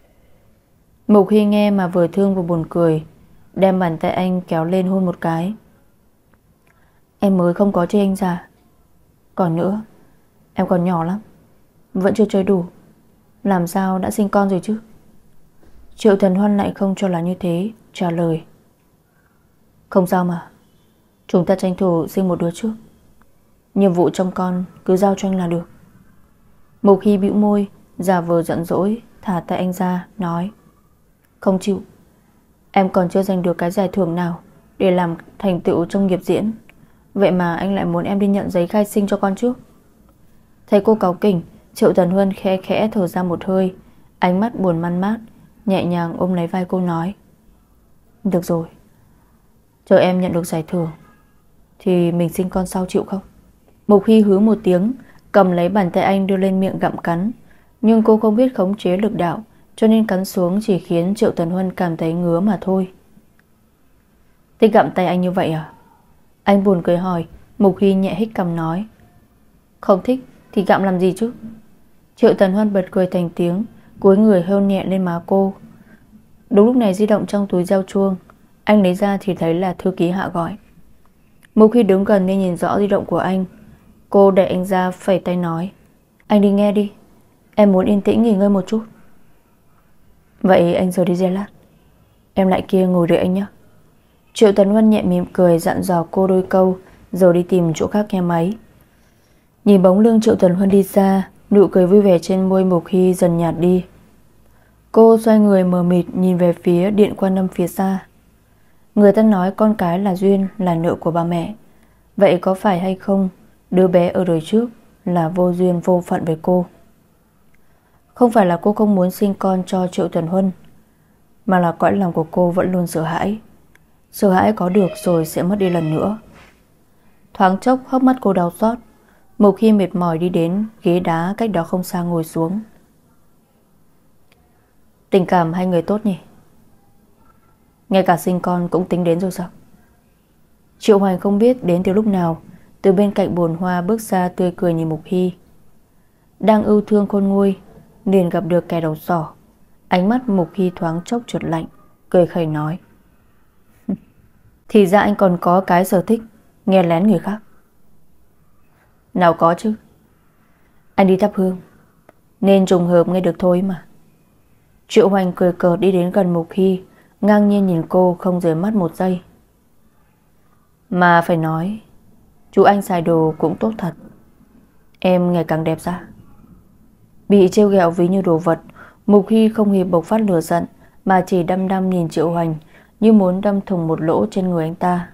Mục Hy nghe mà vừa thương vừa buồn cười, đem bàn tay anh kéo lên hôn một cái. Em mới không có chê anh già. Còn nữa, em còn nhỏ lắm, vẫn chưa chơi đủ, làm sao đã sinh con rồi chứ? Triệu Tần Huân lại không cho là như thế, trả lời: Không sao mà, chúng ta tranh thủ sinh một đứa trước. Nhiệm vụ trông con cứ giao cho anh là được. Mục Hy bĩu môi, giả vờ giận dỗi, thả tay anh ra, nói: Không chịu, em còn chưa giành được cái giải thưởng nào để làm thành tựu trong nghiệp diễn, vậy mà anh lại muốn em đi nhận giấy khai sinh cho con trước. Thấy cô cáu kỉnh, Triệu Tần Huân khẽ khẽ thở ra một hơi, ánh mắt buồn man mát, nhẹ nhàng ôm lấy vai cô nói: Được rồi, chờ em nhận được giải thưởng thì mình sinh con sau, chịu không? Mục Hy hứ một tiếng, cầm lấy bàn tay anh đưa lên miệng gặm cắn, nhưng cô không biết khống chế lực đạo, cho nên cắn xuống chỉ khiến Triệu Tần Huân cảm thấy ngứa mà thôi. Thích gặm tay anh như vậy à? Anh buồn cười hỏi. Mục Hy nhẹ hít cằm nói: Không thích thì gặm làm gì chứ? Triệu Tần Huân bật cười thành tiếng, cúi người hôn nhẹ lên má cô. Đúng lúc này di động trong túi reo chuông, anh lấy ra thì thấy là thư ký Hạ gọi. Mục Hy đứng gần nên nhìn rõ di động của anh. Cô đẩy anh ra, phẩy tay nói: Anh đi nghe đi, em muốn yên tĩnh nghỉ ngơi một chút. Vậy anh rời đi giây lát, em lại kia ngồi đợi anh nhé. Triệu Tần Huân nhẹ mỉm cười dặn dò cô đôi câu, rồi đi tìm chỗ khác nghe máy. Nhìn bóng lưng Triệu Tần Huân đi xa, nụ cười vui vẻ trên môi Mục Hy dần nhạt đi. Cô xoay người mờ mịt nhìn về phía điện Quan Âm phía xa. Người ta nói con cái là duyên, là nợ của ba mẹ. Vậy có phải hay không đứa bé ở đời trước là vô duyên vô phận với cô? Không phải là cô không muốn sinh con cho Triệu Tần Huân, mà là cõi lòng của cô vẫn luôn sợ hãi. Sợ hãi có được rồi sẽ mất đi lần nữa. Thoáng chốc hốc mắt cô đau xót. Mục Hy mệt mỏi đi đến ghế đá cách đó không xa ngồi xuống. Tình cảm hai người tốt nhỉ? Ngay cả sinh con cũng tính đến rồi sao? Triệu Hoành không biết đến từ lúc nào, từ bên cạnh bồn hoa bước ra tươi cười nhìn Mục Hy. Đang ưu thương khôn nguôi, liền gặp được kẻ đầu sỏ. Ánh mắt Mục Hy thoáng chốc trượt lạnh, cười khẩy nói: Thì ra anh còn có cái sở thích nghe lén người khác. Nào có chứ, anh đi thắp hương nên trùng hợp nghe được thôi mà. Triệu Hoành cười cợt đi đến gần Mục Hy, ngang nhiên nhìn cô không rời mắt một giây. Mà phải nói, chú anh xài đồ cũng tốt thật, em ngày càng đẹp ra. Bị trêu ghẹo ví như đồ vật, Mục Hy không hề bộc phát lửa giận, mà chỉ đăm đăm nhìn Triệu Hoành như muốn đâm thủng một lỗ trên người anh ta.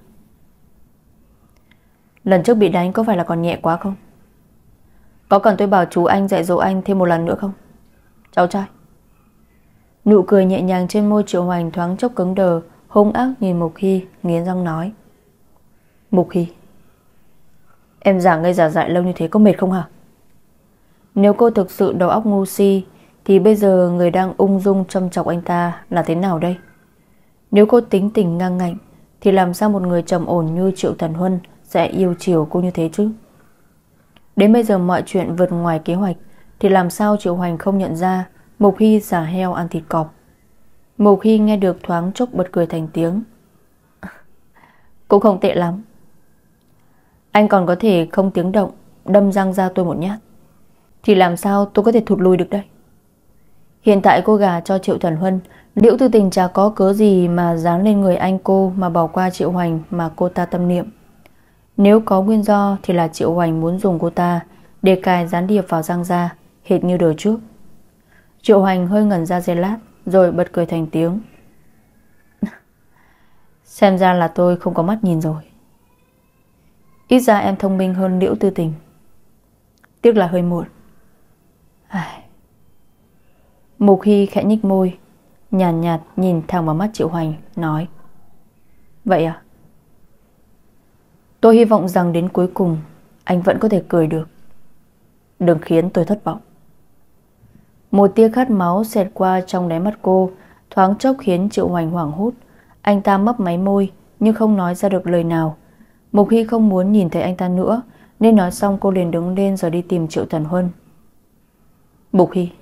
Lần trước bị đánh có phải là còn nhẹ quá không? Có cần tôi bảo chú anh dạy dỗ anh thêm một lần nữa không, cháu trai? Nụ cười nhẹ nhàng trên môi Triệu Hoành thoáng chốc cứng đờ, hung ác nhìn Mục Hy, nghiến răng nói: Mục Hy, em giả ngây giả dại lâu như thế có mệt không hả? Nếu cô thực sự đầu óc ngu si thì bây giờ người đang ung dung châm chọc anh ta là thế nào đây? Nếu cô tính tình ngang ngạnh thì làm sao một người trầm ổn như Triệu Tần Huân sẽ yêu chiều cô như thế chứ? Đến bây giờ mọi chuyện vượt ngoài kế hoạch thì làm sao Triệu Hoành không nhận ra Mục Hy giả heo ăn thịt cọp. Mục Hy nghe được thoáng chốc bật cười thành tiếng. Cũng không tệ lắm. Anh còn có thể không tiếng động đâm răng ra tôi một nhát, thì làm sao tôi có thể thụt lùi được đây? Hiện tại cô gả cho Triệu Tần Huân, Liễu Tư Tình chả có cớ gì mà dán lên người anh cô mà bỏ qua Triệu Hoành mà cô ta tâm niệm. Nếu có nguyên do thì là Triệu Hoành muốn dùng cô ta để cài gián điệp vào răng ra, hệt như đời trước. Triệu Hoành hơi ngẩn ra giây lát, rồi bật cười thành tiếng. Xem ra là tôi không có mắt nhìn rồi. Ít ra em thông minh hơn Liễu Tư Tình. Tiếc là hơi muộn. Ai... Mục Hy khẽ nhích môi, nhàn nhạt, nhạt nhìn thẳng vào mắt Triệu Hoành, nói: Vậy à? Tôi hy vọng rằng đến cuối cùng anh vẫn có thể cười được. Đừng khiến tôi thất vọng. Một tia khát máu xẹt qua trong đáy mắt cô, thoáng chốc khiến Triệu Hoành hoảng hốt. Anh ta mấp máy môi nhưng không nói ra được lời nào. Mục Hy không muốn nhìn thấy anh ta nữa, nên nói xong cô liền đứng lên rồi đi tìm Triệu Thần Huân. Mục Hy,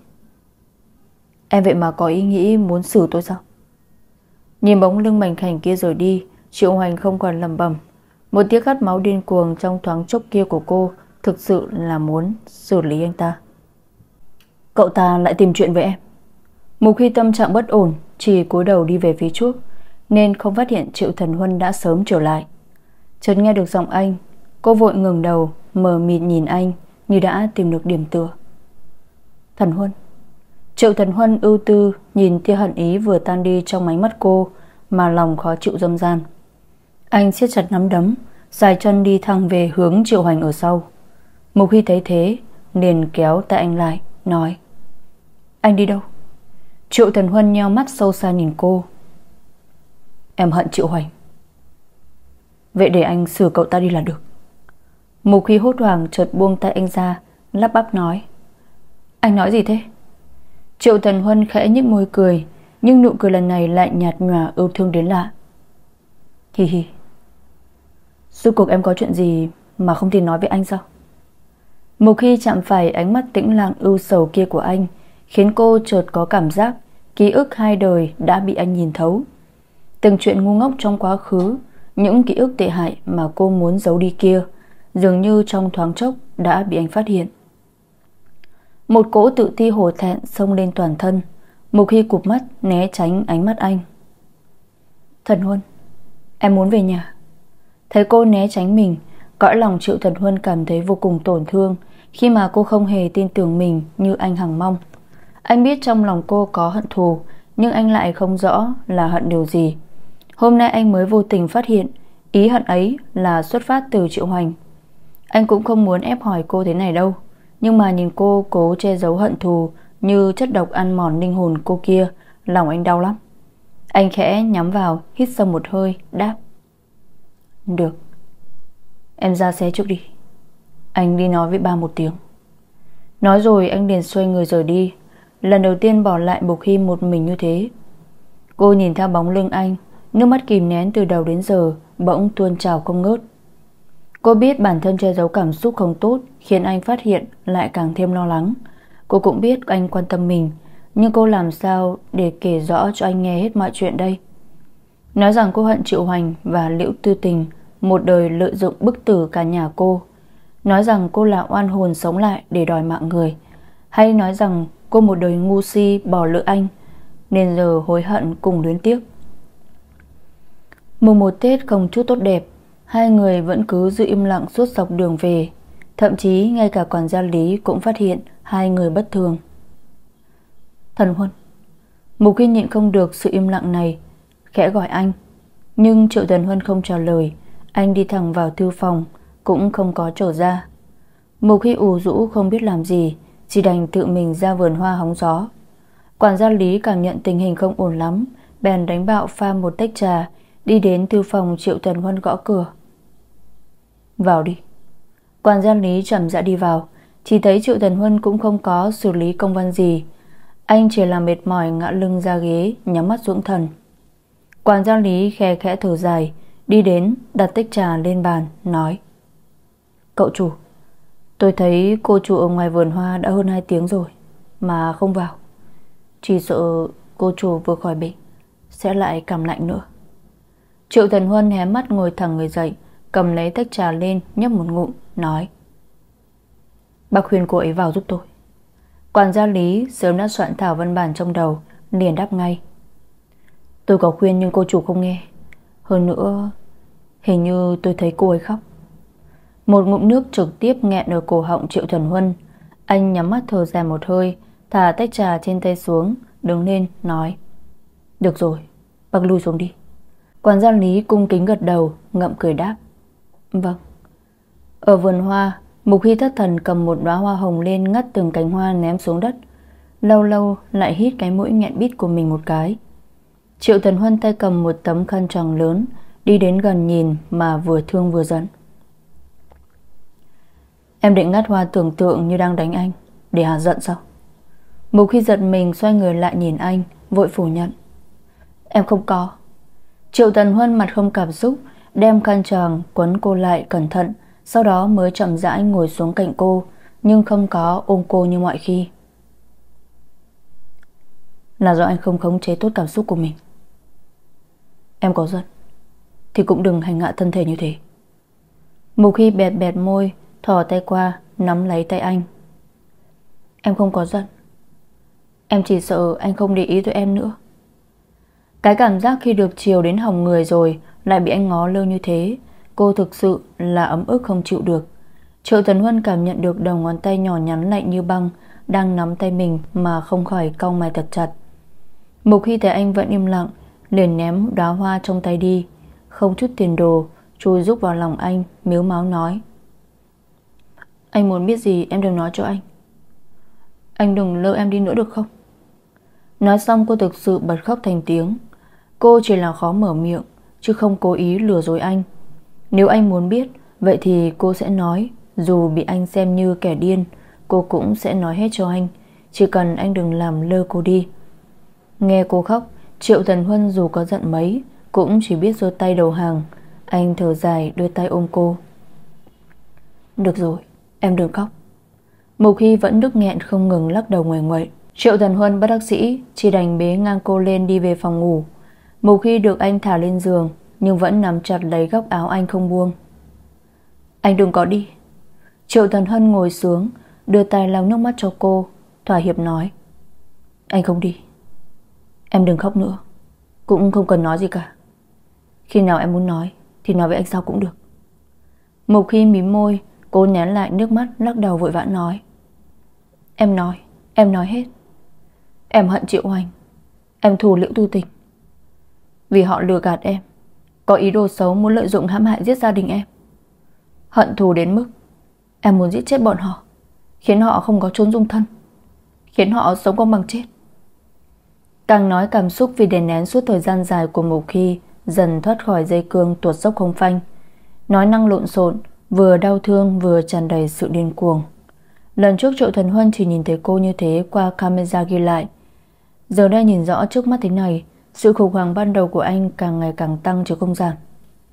em vậy mà có ý nghĩ muốn xử tôi sao? Nhìn bóng lưng mảnh khảnh kia rời đi, Triệu Hoành không còn lẩm bẩm. Một tia khát máu điên cuồng trong thoáng chốc kia của cô thực sự là muốn xử lý anh ta. Cậu ta lại tìm chuyện với em. Mục Hy tâm trạng bất ổn, chỉ cúi đầu đi về phía trước, nên không phát hiện Triệu Thần Huân đã sớm trở lại. Chợt nghe được giọng anh, cô vội ngừng đầu, mờ mịt nhìn anh như đã tìm được điểm tựa. Thần Huân. Triệu Thần Huân ưu tư nhìn tia hận ý vừa tan đi trong ánh mắt cô, mà lòng khó chịu dâm gian. Anh siết chặt nắm đấm, dài chân đi thẳng về hướng Triệu Hoành ở sau. Mục Hy thấy thế liền kéo tay anh lại, nói: Anh đi đâu? Triệu Thần Huân nheo mắt sâu xa nhìn cô. Em hận Triệu Hoành. Vậy để anh xử cậu ta đi là được. Mục Hy hốt hoảng chợt buông tay anh ra, lắp bắp nói: Anh nói gì thế? Triệu Thần Huân khẽ nhếch môi cười, nhưng nụ cười lần này lại nhạt nhòa ưu thương đến lạ. Hi hi. Rốt cuộc em có chuyện gì mà không thể nói với anh sao? Mục Hy chạm phải ánh mắt tĩnh lặng ưu sầu kia của anh, khiến cô chợt có cảm giác ký ức hai đời đã bị anh nhìn thấu. Từng chuyện ngu ngốc trong quá khứ, những ký ức tệ hại mà cô muốn giấu đi kia, dường như trong thoáng chốc đã bị anh phát hiện. Một cỗ tự ti hổ thẹn xông lên toàn thân. Mục Hy cụp mắt né tránh ánh mắt anh. Thần Huân, em muốn về nhà. Thấy cô né tránh mình, cõi lòng Triệu Thần Huân cảm thấy vô cùng tổn thương, khi mà cô không hề tin tưởng mình như anh hằng mong. Anh biết trong lòng cô có hận thù, nhưng anh lại không rõ là hận điều gì. Hôm nay anh mới vô tình phát hiện ý hận ấy là xuất phát từ Triệu Hoành. Anh cũng không muốn ép hỏi cô thế này đâu, nhưng mà nhìn cô cố che giấu hận thù như chất độc ăn mòn linh hồn cô kia, lòng anh đau lắm. Anh khẽ nhắm vào, hít sâu một hơi, đáp: Được, em ra xe trước đi. Anh đi nói với ba một tiếng. Nói rồi anh liền xoay người rời đi. Lần đầu tiên bỏ lại Mục Hy một mình như thế. Cô nhìn theo bóng lưng anh, nước mắt kìm nén từ đầu đến giờ bỗng tuôn trào không ngớt. Cô biết bản thân che giấu cảm xúc không tốt, khiến anh phát hiện lại càng thêm lo lắng. Cô cũng biết anh quan tâm mình, nhưng cô làm sao để kể rõ cho anh nghe hết mọi chuyện đây? Nói rằng cô hận Triệu Hoành và Liễu Tư Tình, một đời lợi dụng bức tử cả nhà cô. Nói rằng cô là oan hồn sống lại để đòi mạng người. Hay nói rằng cô một đời ngu si bỏ lỡ anh, nên giờ hối hận cùng luyến tiếc. Mùng một Tết không chút tốt đẹp, hai người vẫn cứ giữ im lặng suốt dọc đường về. Thậm chí ngay cả quản gia Lý cũng phát hiện hai người bất thường. Thần Huân. Mục Hy nhịn không được sự im lặng này, khẽ gọi anh. Nhưng Triệu Thần Huân không trả lời. Anh đi thẳng vào thư phòng, cũng không có trở ra. Mục Hy ù rũ không biết làm gì, chỉ đành tự mình ra vườn hoa hóng gió. Quản gia Lý cảm nhận tình hình không ổn lắm, bèn đánh bạo pha một tách trà, đi đến thư phòng Triệu Thần Huân gõ cửa. Vào đi. Quản gia Lý chậm rãi đi vào, chỉ thấy Triệu Thần Huân cũng không có xử lý công văn gì. Anh chỉ là mệt mỏi ngã lưng ra ghế, nhắm mắt dưỡng thần. Quản gia Lý khe khẽ thở dài, đi đến đặt tách trà lên bàn, nói: Cậu chủ, tôi thấy cô chủ ở ngoài vườn hoa đã hơn hai tiếng rồi mà không vào. Chỉ sợ cô chủ vừa khỏi bệnh sẽ lại cảm lạnh nữa. Triệu Thần Huân hé mắt ngồi thẳng người dậy, cầm lấy tách trà lên nhấp một ngụm, nói: Bác khuyên cô ấy vào giúp tôi. Quản gia Lý sớm đã soạn thảo văn bản trong đầu, liền đáp ngay: Tôi có khuyên nhưng cô chủ không nghe. Hơn nữa, hình như tôi thấy cô ấy khóc. Một ngụm nước trực tiếp nghẹn ở cổ họng Triệu Thần Huân. Anh nhắm mắt thở dài một hơi, thả tách trà trên tay xuống, đứng lên nói: Được rồi, bác lui xuống đi. Quản gia Lý cung kính gật đầu, ngậm cười đáp: Vâng. Ở vườn hoa, Mục Hy thất thần cầm một đóa hoa hồng lên, ngắt từng cánh hoa ném xuống đất. Lâu lâu lại hít cái mũi nghẹn bít của mình một cái. Triệu Tần Huân tay cầm một tấm khăn choàng lớn, đi đến gần nhìn mà vừa thương vừa giận. Em định ngắt hoa tưởng tượng như đang đánh anh để hạ giận sao? Mục Hy giật mình xoay người lại nhìn anh, vội phủ nhận. Em không có. Triệu Tần Huân mặt không cảm xúc, đem khăn choàng quấn cô lại cẩn thận, sau đó mới chậm rãi ngồi xuống cạnh cô, nhưng không có ôm cô như mọi khi. Là do anh không khống chế tốt cảm xúc của mình. Em có giận thì cũng đừng hành hạ thân thể như thế. Mục Hy bẹt bẹt môi, thò tay qua nắm lấy tay anh. Em không có giận. Em chỉ sợ anh không để ý tới em nữa. Cái cảm giác khi được chiều đến hỏng người rồi lại bị anh ngó lơ như thế, cô thực sự là ấm ức không chịu được. Triệu Tần Huân cảm nhận được đầu ngón tay nhỏ nhắn lạnh như băng đang nắm tay mình mà không khỏi cau mày thật chặt. Mục Hy thấy anh vẫn im lặng, liền ném đóa hoa trong tay đi, không chút tiền đồ chui rúc vào lòng anh, mếu máo nói. Anh muốn biết gì em đừng nói cho anh. Anh đừng lơ em đi nữa được không? Nói xong cô thực sự bật khóc thành tiếng. Cô chỉ là khó mở miệng, chứ không cố ý lừa dối anh. Nếu anh muốn biết, vậy thì cô sẽ nói. Dù bị anh xem như kẻ điên, cô cũng sẽ nói hết cho anh. Chỉ cần anh đừng làm lơ cô đi. Nghe cô khóc, Triệu Tần Huân dù có giận mấy cũng chỉ biết giơ tay đầu hàng. Anh thở dài đưa tay ôm cô. Được rồi, em đừng khóc. Mục Hy vẫn nức nghẹn không ngừng lắc đầu nguầy nguậy. Triệu Tần Huân bất đắc dĩ chỉ đành bế ngang cô lên đi về phòng ngủ. Mục Hy được anh thả lên giường nhưng vẫn nắm chặt lấy góc áo anh không buông. Anh đừng có đi. Triệu Tần Huân ngồi xuống, đưa tay lau nước mắt cho cô, thỏa hiệp nói. Anh không đi. Em đừng khóc nữa, cũng không cần nói gì cả. Khi nào em muốn nói thì nói với anh sao cũng được. Mục Hy mím môi, cô nén lại nước mắt, lắc đầu vội vã nói. Em nói, em nói hết. Em hận Triệu Hoành. Em thù Liễu Tu Tình. Vì họ lừa gạt em, có ý đồ xấu muốn lợi dụng hãm hại giết gia đình em. Hận thù đến mức em muốn giết chết bọn họ, khiến họ không có chốn dung thân, khiến họ sống không bằng chết. Càng nói cảm xúc vì đè nén suốt thời gian dài của Mục Hy dần thoát khỏi dây cương tuột dốc không phanh. Nói năng lộn xộn, vừa đau thương vừa tràn đầy sự điên cuồng. Lần trước Triệu Tần Huân chỉ nhìn thấy cô như thế qua camera ghi lại. Giờ đây nhìn rõ trước mắt thế này, sự khủng hoảng ban đầu của anh càng ngày càng tăng chứ không giảm.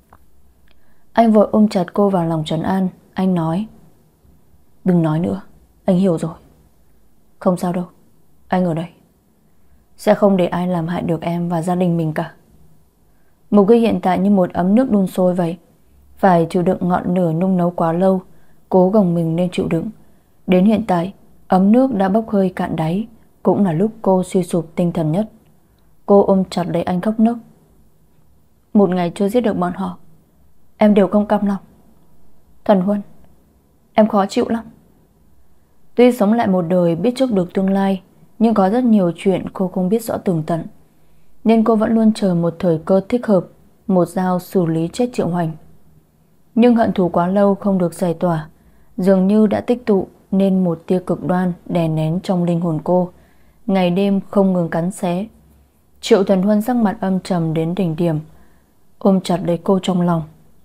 Anh vội ôm chặt cô vào lòng trấn an. Anh nói. Đừng nói nữa, anh hiểu rồi. Không sao đâu, anh ở đây, sẽ không để ai làm hại được em và gia đình mình cả. Mục Hy hiện tại như một ấm nước đun sôi vậy, phải chịu đựng ngọn lửa nung nấu quá lâu, cố gồng mình nên chịu đựng. Đến hiện tại, ấm nước đã bốc hơi cạn đáy, cũng là lúc cô suy sụp tinh thần nhất. Cô ôm chặt lấy anh khóc nức. Một ngày chưa giết được bọn họ, em đều không cam lòng. Thần Huân, em khó chịu lắm. Tuy sống lại một đời biết trước được tương lai, nhưng có rất nhiều chuyện cô không biết rõ tường tận, nên cô vẫn luôn chờ một thời cơ thích hợp, một dao xử lý chết Triệu Hoành. Nhưng hận thù quá lâu không được giải tỏa, dường như đã tích tụ nên một tia cực đoan đè nén trong linh hồn cô, ngày đêm không ngừng cắn xé. Triệu Tần Huân sắc mặt âm trầm đến đỉnh điểm, ôm chặt lấy cô trong lòng.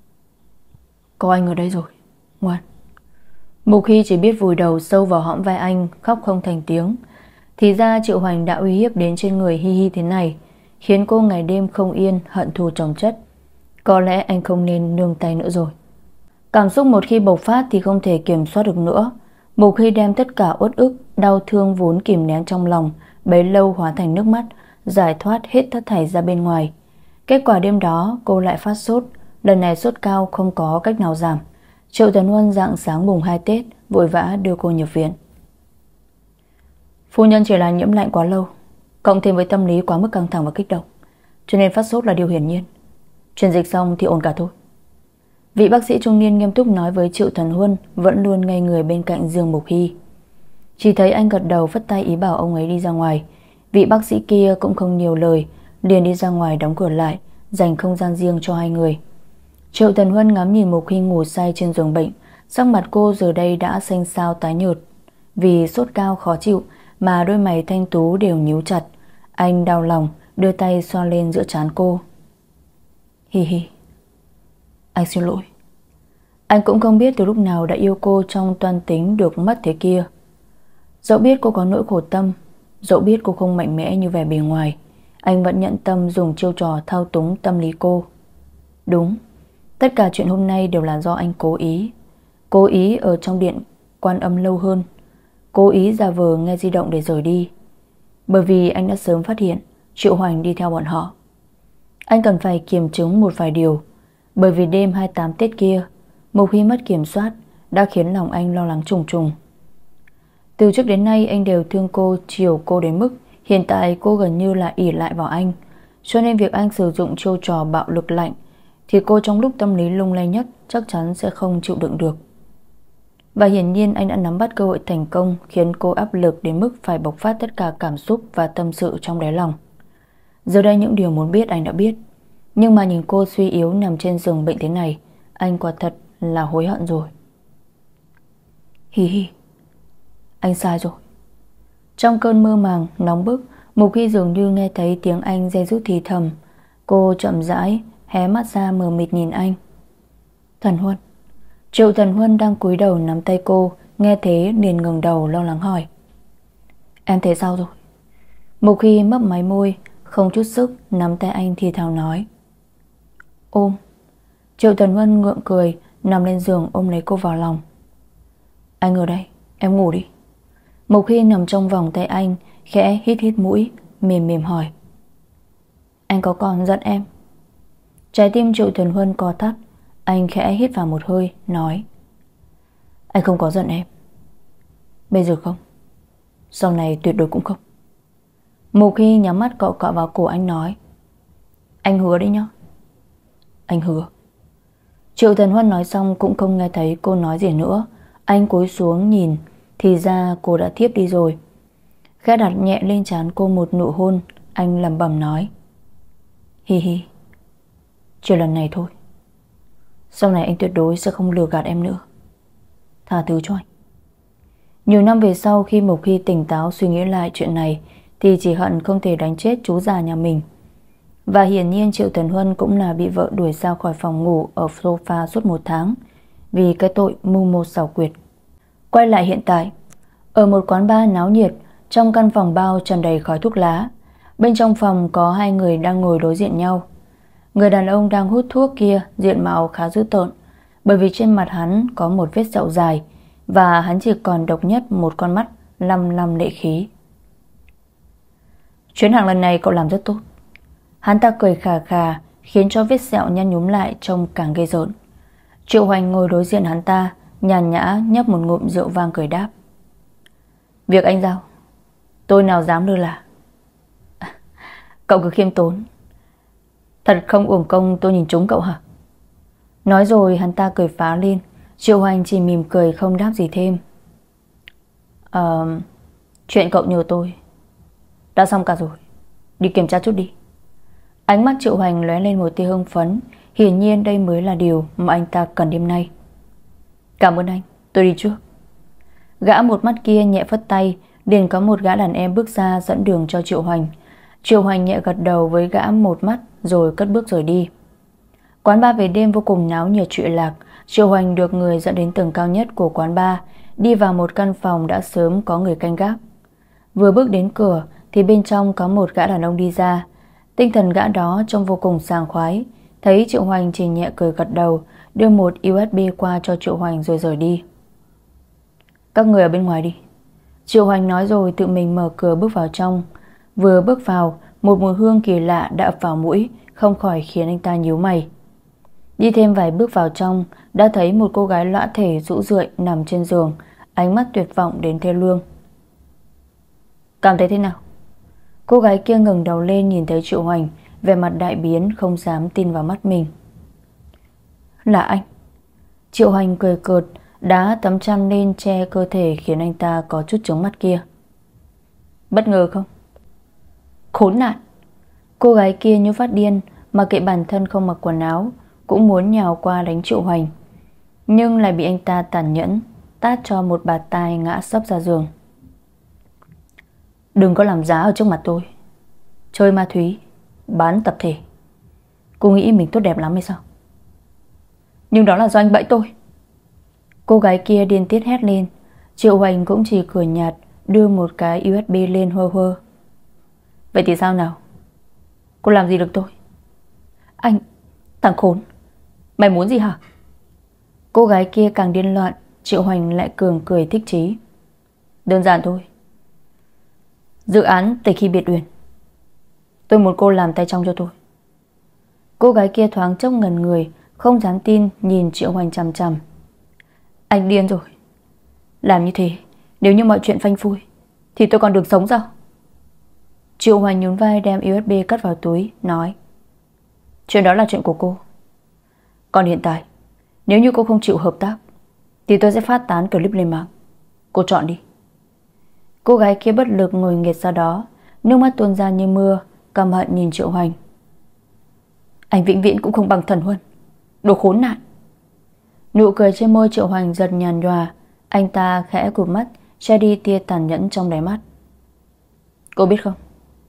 Có anh ở đây rồi, ngoan. Mục Hy chỉ biết vùi đầu sâu vào hõm vai anh, khóc không thành tiếng. Thì ra Triệu Hoành đã uy hiếp đến trên người Hi Hi thế này, khiến cô ngày đêm không yên, hận thù chồng chất. Có lẽ anh không nên nương tay nữa rồi. Cảm xúc một khi bộc phát thì không thể kiểm soát được nữa. Mục Hy đem tất cả uất ức, đau thương vốn kìm nén trong lòng bấy lâu hóa thành nước mắt, giải thoát hết tất thảy ra bên ngoài. Kết quả đêm đó cô lại phát sốt, lần này sốt cao không có cách nào giảm. Triệu Tần Huân rạng sáng mùng hai Tết vội vã đưa cô nhập viện. Phu nhân chỉ là nhiễm lạnh quá lâu, cộng thêm với tâm lý quá mức căng thẳng và kích động, cho nên phát sốt là điều hiển nhiên. Truyền dịch xong thì ổn cả thôi. Vị bác sĩ trung niên nghiêm túc nói với Triệu Tần Huân, vẫn luôn ngây người bên cạnh giường Mục Hy. Chỉ thấy anh gật đầu phất tay ý bảo ông ấy đi ra ngoài. Vị bác sĩ kia cũng không nhiều lời, liền đi ra ngoài đóng cửa lại, dành không gian riêng cho hai người. Triệu Tần Huân ngắm nhìn Mục Hy ngủ say trên giường bệnh, Sắc mặt cô giờ đây đã xanh xao tái nhợt. Vì sốt cao khó chịu mà đôi mày thanh tú đều nhíu chặt. Anh đau lòng đưa tay xoa lên giữa trán cô. Hi hi. Anh xin lỗi. Anh cũng không biết từ lúc nào đã yêu cô trong toan tính được mất thế kia. Dẫu biết cô có nỗi khổ tâm, dẫu biết cô không mạnh mẽ như vẻ bề ngoài, anh vẫn nhận tâm dùng chiêu trò thao túng tâm lý cô. Đúng, tất cả chuyện hôm nay đều là do anh cố ý. Cố ý ở trong điện Quan Âm lâu hơn, cố ý giả vờ nghe di động để rời đi. Bởi vì anh đã sớm phát hiện Triệu Hoành đi theo bọn họ. Anh cần phải kiểm chứng một vài điều. Bởi vì đêm hai mươi tám Tết kia, một khi mất kiểm soát đã khiến lòng anh lo lắng trùng trùng. Từ trước đến nay anh đều thương cô, chiều cô đến mức hiện tại cô gần như là ỷ lại vào anh. Cho nên việc anh sử dụng chiêu trò bạo lực lạnh thì cô trong lúc tâm lý lung lay nhất chắc chắn sẽ không chịu đựng được. Và hiển nhiên anh đã nắm bắt cơ hội thành công, khiến cô áp lực đến mức phải bộc phát tất cả cảm xúc và tâm sự trong đáy lòng. Giờ đây những điều muốn biết anh đã biết, nhưng mà nhìn cô suy yếu nằm trên giường bệnh thế này, anh quả thật là hối hận rồi. Hi hi. Anh sai rồi. Trong cơn mơ màng nóng bức, Mục Hy dường như nghe thấy tiếng anh re rút thì thầm. Cô chậm rãi hé mắt ra mờ mịt nhìn anh. Thần Huân. Triệu Thần Huân đang cúi đầu nắm tay cô, nghe thế liền ngẩng đầu lo lắng hỏi. Em thấy sao rồi? Mục Hy mấp máy môi, không chút sức nắm tay anh thì thào nói. Ôm. Triệu Thần Huân ngượng cười, nằm lên giường ôm lấy cô vào lòng. Anh ở đây, em ngủ đi. Mục Hy nằm trong vòng tay anh, khẽ hít hít mũi, mềm mềm hỏi. Anh có còn giận em? Trái tim Triệu Thần Huân co thắt. Anh khẽ hít vào một hơi, nói. Anh không có giận em. Bây giờ không, sau này tuyệt đối cũng không. Mục Hy nhắm mắt cọ cọ vào cổ anh nói. Anh hứa đấy nhá. Anh hứa. Triệu Thần Huân nói xong cũng không nghe thấy cô nói gì nữa. Anh cúi xuống nhìn, thì ra cô đã thiếp đi rồi. Khẽ đặt nhẹ lên trán cô một nụ hôn, anh lẩm bẩm nói. Hi hi. Chỉ lần này thôi. Sau này anh tuyệt đối sẽ không lừa gạt em nữa. Tha thứ cho anh. Nhiều năm về sau, khi Mộc Hy tỉnh táo suy nghĩ lại chuyện này, thì chỉ hận không thể đánh chết chú già nhà mình. Và hiển nhiên Triệu Thần Huân cũng là bị vợ đuổi ra khỏi phòng ngủ ở sofa suốt một tháng, vì cái tội mưu mô xảo quyệt. Quay lại hiện tại, ở một quán bar náo nhiệt, trong căn phòng bao tràn đầy khói thuốc lá. Bên trong phòng có hai người đang ngồi đối diện nhau. Người đàn ông đang hút thuốc kia diện mạo khá dữ tợn, bởi vì trên mặt hắn có một vết sẹo dài, và hắn chỉ còn độc nhất một con mắt lăm lăm lệ khí. Chuyến hàng lần này cậu làm rất tốt. Hắn ta cười khà khà, khiến cho vết sẹo nhăn nhúm lại trông càng ghê rợn. Triệu Hoành ngồi đối diện hắn ta, nhàn nhã nhấp một ngụm rượu vang cười đáp. Việc anh giao, tôi nào dám lơ là. Cậu cứ khiêm tốn. Thật không uổng công tôi nhìn trúng cậu hả? Nói rồi hắn ta cười phá lên. Triệu Hoành chỉ mỉm cười không đáp gì thêm. Ờ, chuyện cậu nhờ tôi đã xong cả rồi, đi kiểm tra chút đi. Ánh mắt Triệu Hoành lóe lên một tia hưng phấn. Hiển nhiên đây mới là điều mà anh ta cần đêm nay. Cảm ơn anh, tôi đi trước. Gã một mắt kia nhẹ phất tay, liền có một gã đàn em bước ra dẫn đường cho Triệu Hoành. Triệu Hoành nhẹ gật đầu với gã một mắt rồi cất bước rời đi. Quán bar về đêm vô cùng náo nhiệt trụy lạc. Triệu Hoành được người dẫn đến tầng cao nhất của quán bar, đi vào một căn phòng đã sớm có người canh gác. Vừa bước đến cửa thì bên trong có một gã đàn ông đi ra. Tinh thần gã đó trông vô cùng sảng khoái. Thấy Triệu Hoành chỉ nhẹ cười gật đầu, đưa một u ét bê qua cho Triệu Hoành rồi rời đi. Các người ở bên ngoài đi. Triệu Hoành nói rồi tự mình mở cửa bước vào trong. Vừa bước vào, một mùi hương kỳ lạ đã ập vào mũi, không khỏi khiến anh ta nhíu mày. Đi thêm vài bước vào trong, đã thấy một cô gái lõa thể rũ rượi nằm trên giường, ánh mắt tuyệt vọng đến thê lương. Cảm thấy thế nào? Cô gái kia ngẩng đầu lên nhìn thấy Triệu Hoành, vẻ mặt đại biến, không dám tin vào mắt mình. Là anh. Triệu Hoành cười cợt, đá tấm chăn lên che cơ thể khiến anh ta có chút chướng mắt kia. Bất ngờ không? Khốn nạn. Cô gái kia như phát điên, mà kệ bản thân không mặc quần áo, cũng muốn nhào qua đánh Triệu Hoành. nhưng lại bị anh ta tàn nhẫn tát cho một bạt tai ngã sấp ra giường. Đừng có làm giá ở trước mặt tôi. Chơi ma túy, bán tập thể, cô nghĩ mình tốt đẹp lắm hay sao? Nhưng đó là do anh bẫy tôi. Cô gái kia điên tiết hét lên. Triệu Hoành cũng chỉ cười nhạt, đưa một cái u ét bê lên hơ hơ. Vậy thì sao nào? Cô làm gì được tôi? Anh, thằng khốn, mày muốn gì hả? Cô gái kia càng điên loạn. Triệu Hoành lại cường cười thích chí. Đơn giản thôi. Dự án Tịch Khi Biệt Uyển, tôi muốn cô làm tay trong cho tôi. Cô gái kia thoáng chốc ngẩn người, không dám tin nhìn Triệu Hoành chằm chằm. Anh điên rồi. Làm như thế, nếu như mọi chuyện phanh phui thì tôi còn được sống sao? Triệu Hoành nhún vai đem u ét bê cất vào túi, nói: Chuyện đó là chuyện của cô. Còn hiện tại, nếu như cô không chịu hợp tác thì tôi sẽ phát tán clip lên mạng. Cô chọn đi. Cô gái kia bất lực ngồi nghệt ra đó, nước mắt tuôn ra như mưa, căm hận nhìn Triệu Hoành. Anh vĩnh viễn cũng không bằng Thần Huân, đồ khốn nạn. Nụ cười trên môi Triệu Hoành giật nhàn nhòa. Anh ta khẽ cụp mắt, che đi tia tàn nhẫn trong đáy mắt. Cô biết không,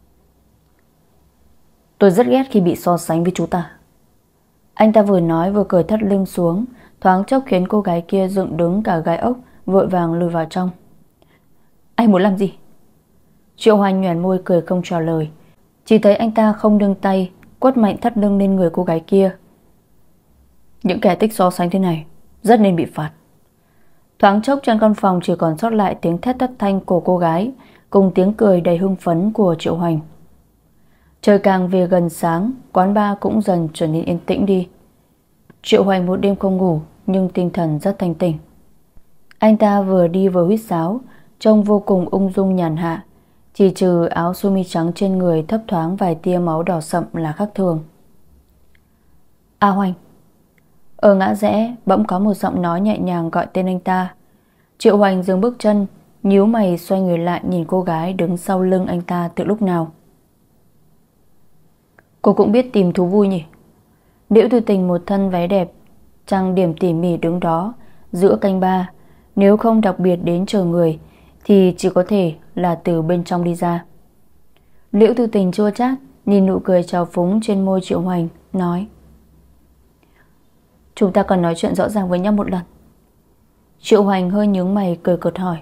tôi rất ghét khi bị so sánh với chú ta. Anh ta vừa nói vừa cởi thắt lưng xuống, thoáng chốc khiến cô gái kia dựng đứng cả gai ốc, vội vàng lùi vào trong. Anh muốn làm gì? Triệu Hoành nhoẻn môi cười không trả lời. Chỉ thấy anh ta không nương tay, quất mạnh thắt lưng lên người cô gái kia. Những kẻ thích so sánh thế này rất nên bị phạt. Thoáng chốc trong căn phòng chỉ còn sót lại tiếng thét thất thanh của cô gái cùng tiếng cười đầy hưng phấn của Triệu Hoành. Trời càng về gần sáng, quán bar cũng dần trở nên yên tĩnh đi. Triệu Hoành một đêm không ngủ nhưng tinh thần rất thanh tỉnh. Anh ta vừa đi vừa huýt sáo, trông vô cùng ung dung nhàn hạ, chỉ trừ áo sơ mi trắng trên người thấp thoáng vài tia máu đỏ sậm là khác thường. A Hoành. Ở ngã rẽ bỗng có một giọng nói nhẹ nhàng gọi tên anh ta. Triệu Hoành dừng bước chân, nhíu mày xoay người lại nhìn cô gái đứng sau lưng anh ta từ lúc nào. Cô cũng biết tìm thú vui nhỉ? Liễu Tư Tình một thân váy đẹp, trang điểm tỉ mỉ đứng đó giữa canh ba. Nếu không đặc biệt đến chờ người thì chỉ có thể là từ bên trong đi ra. Liễu Tư Tình chua chát nhìn nụ cười trào phúng trên môi Triệu Hoành, nói: Chúng ta cần nói chuyện rõ ràng với nhau một lần. Triệu Hoành hơi nhướng mày cười cợt hỏi: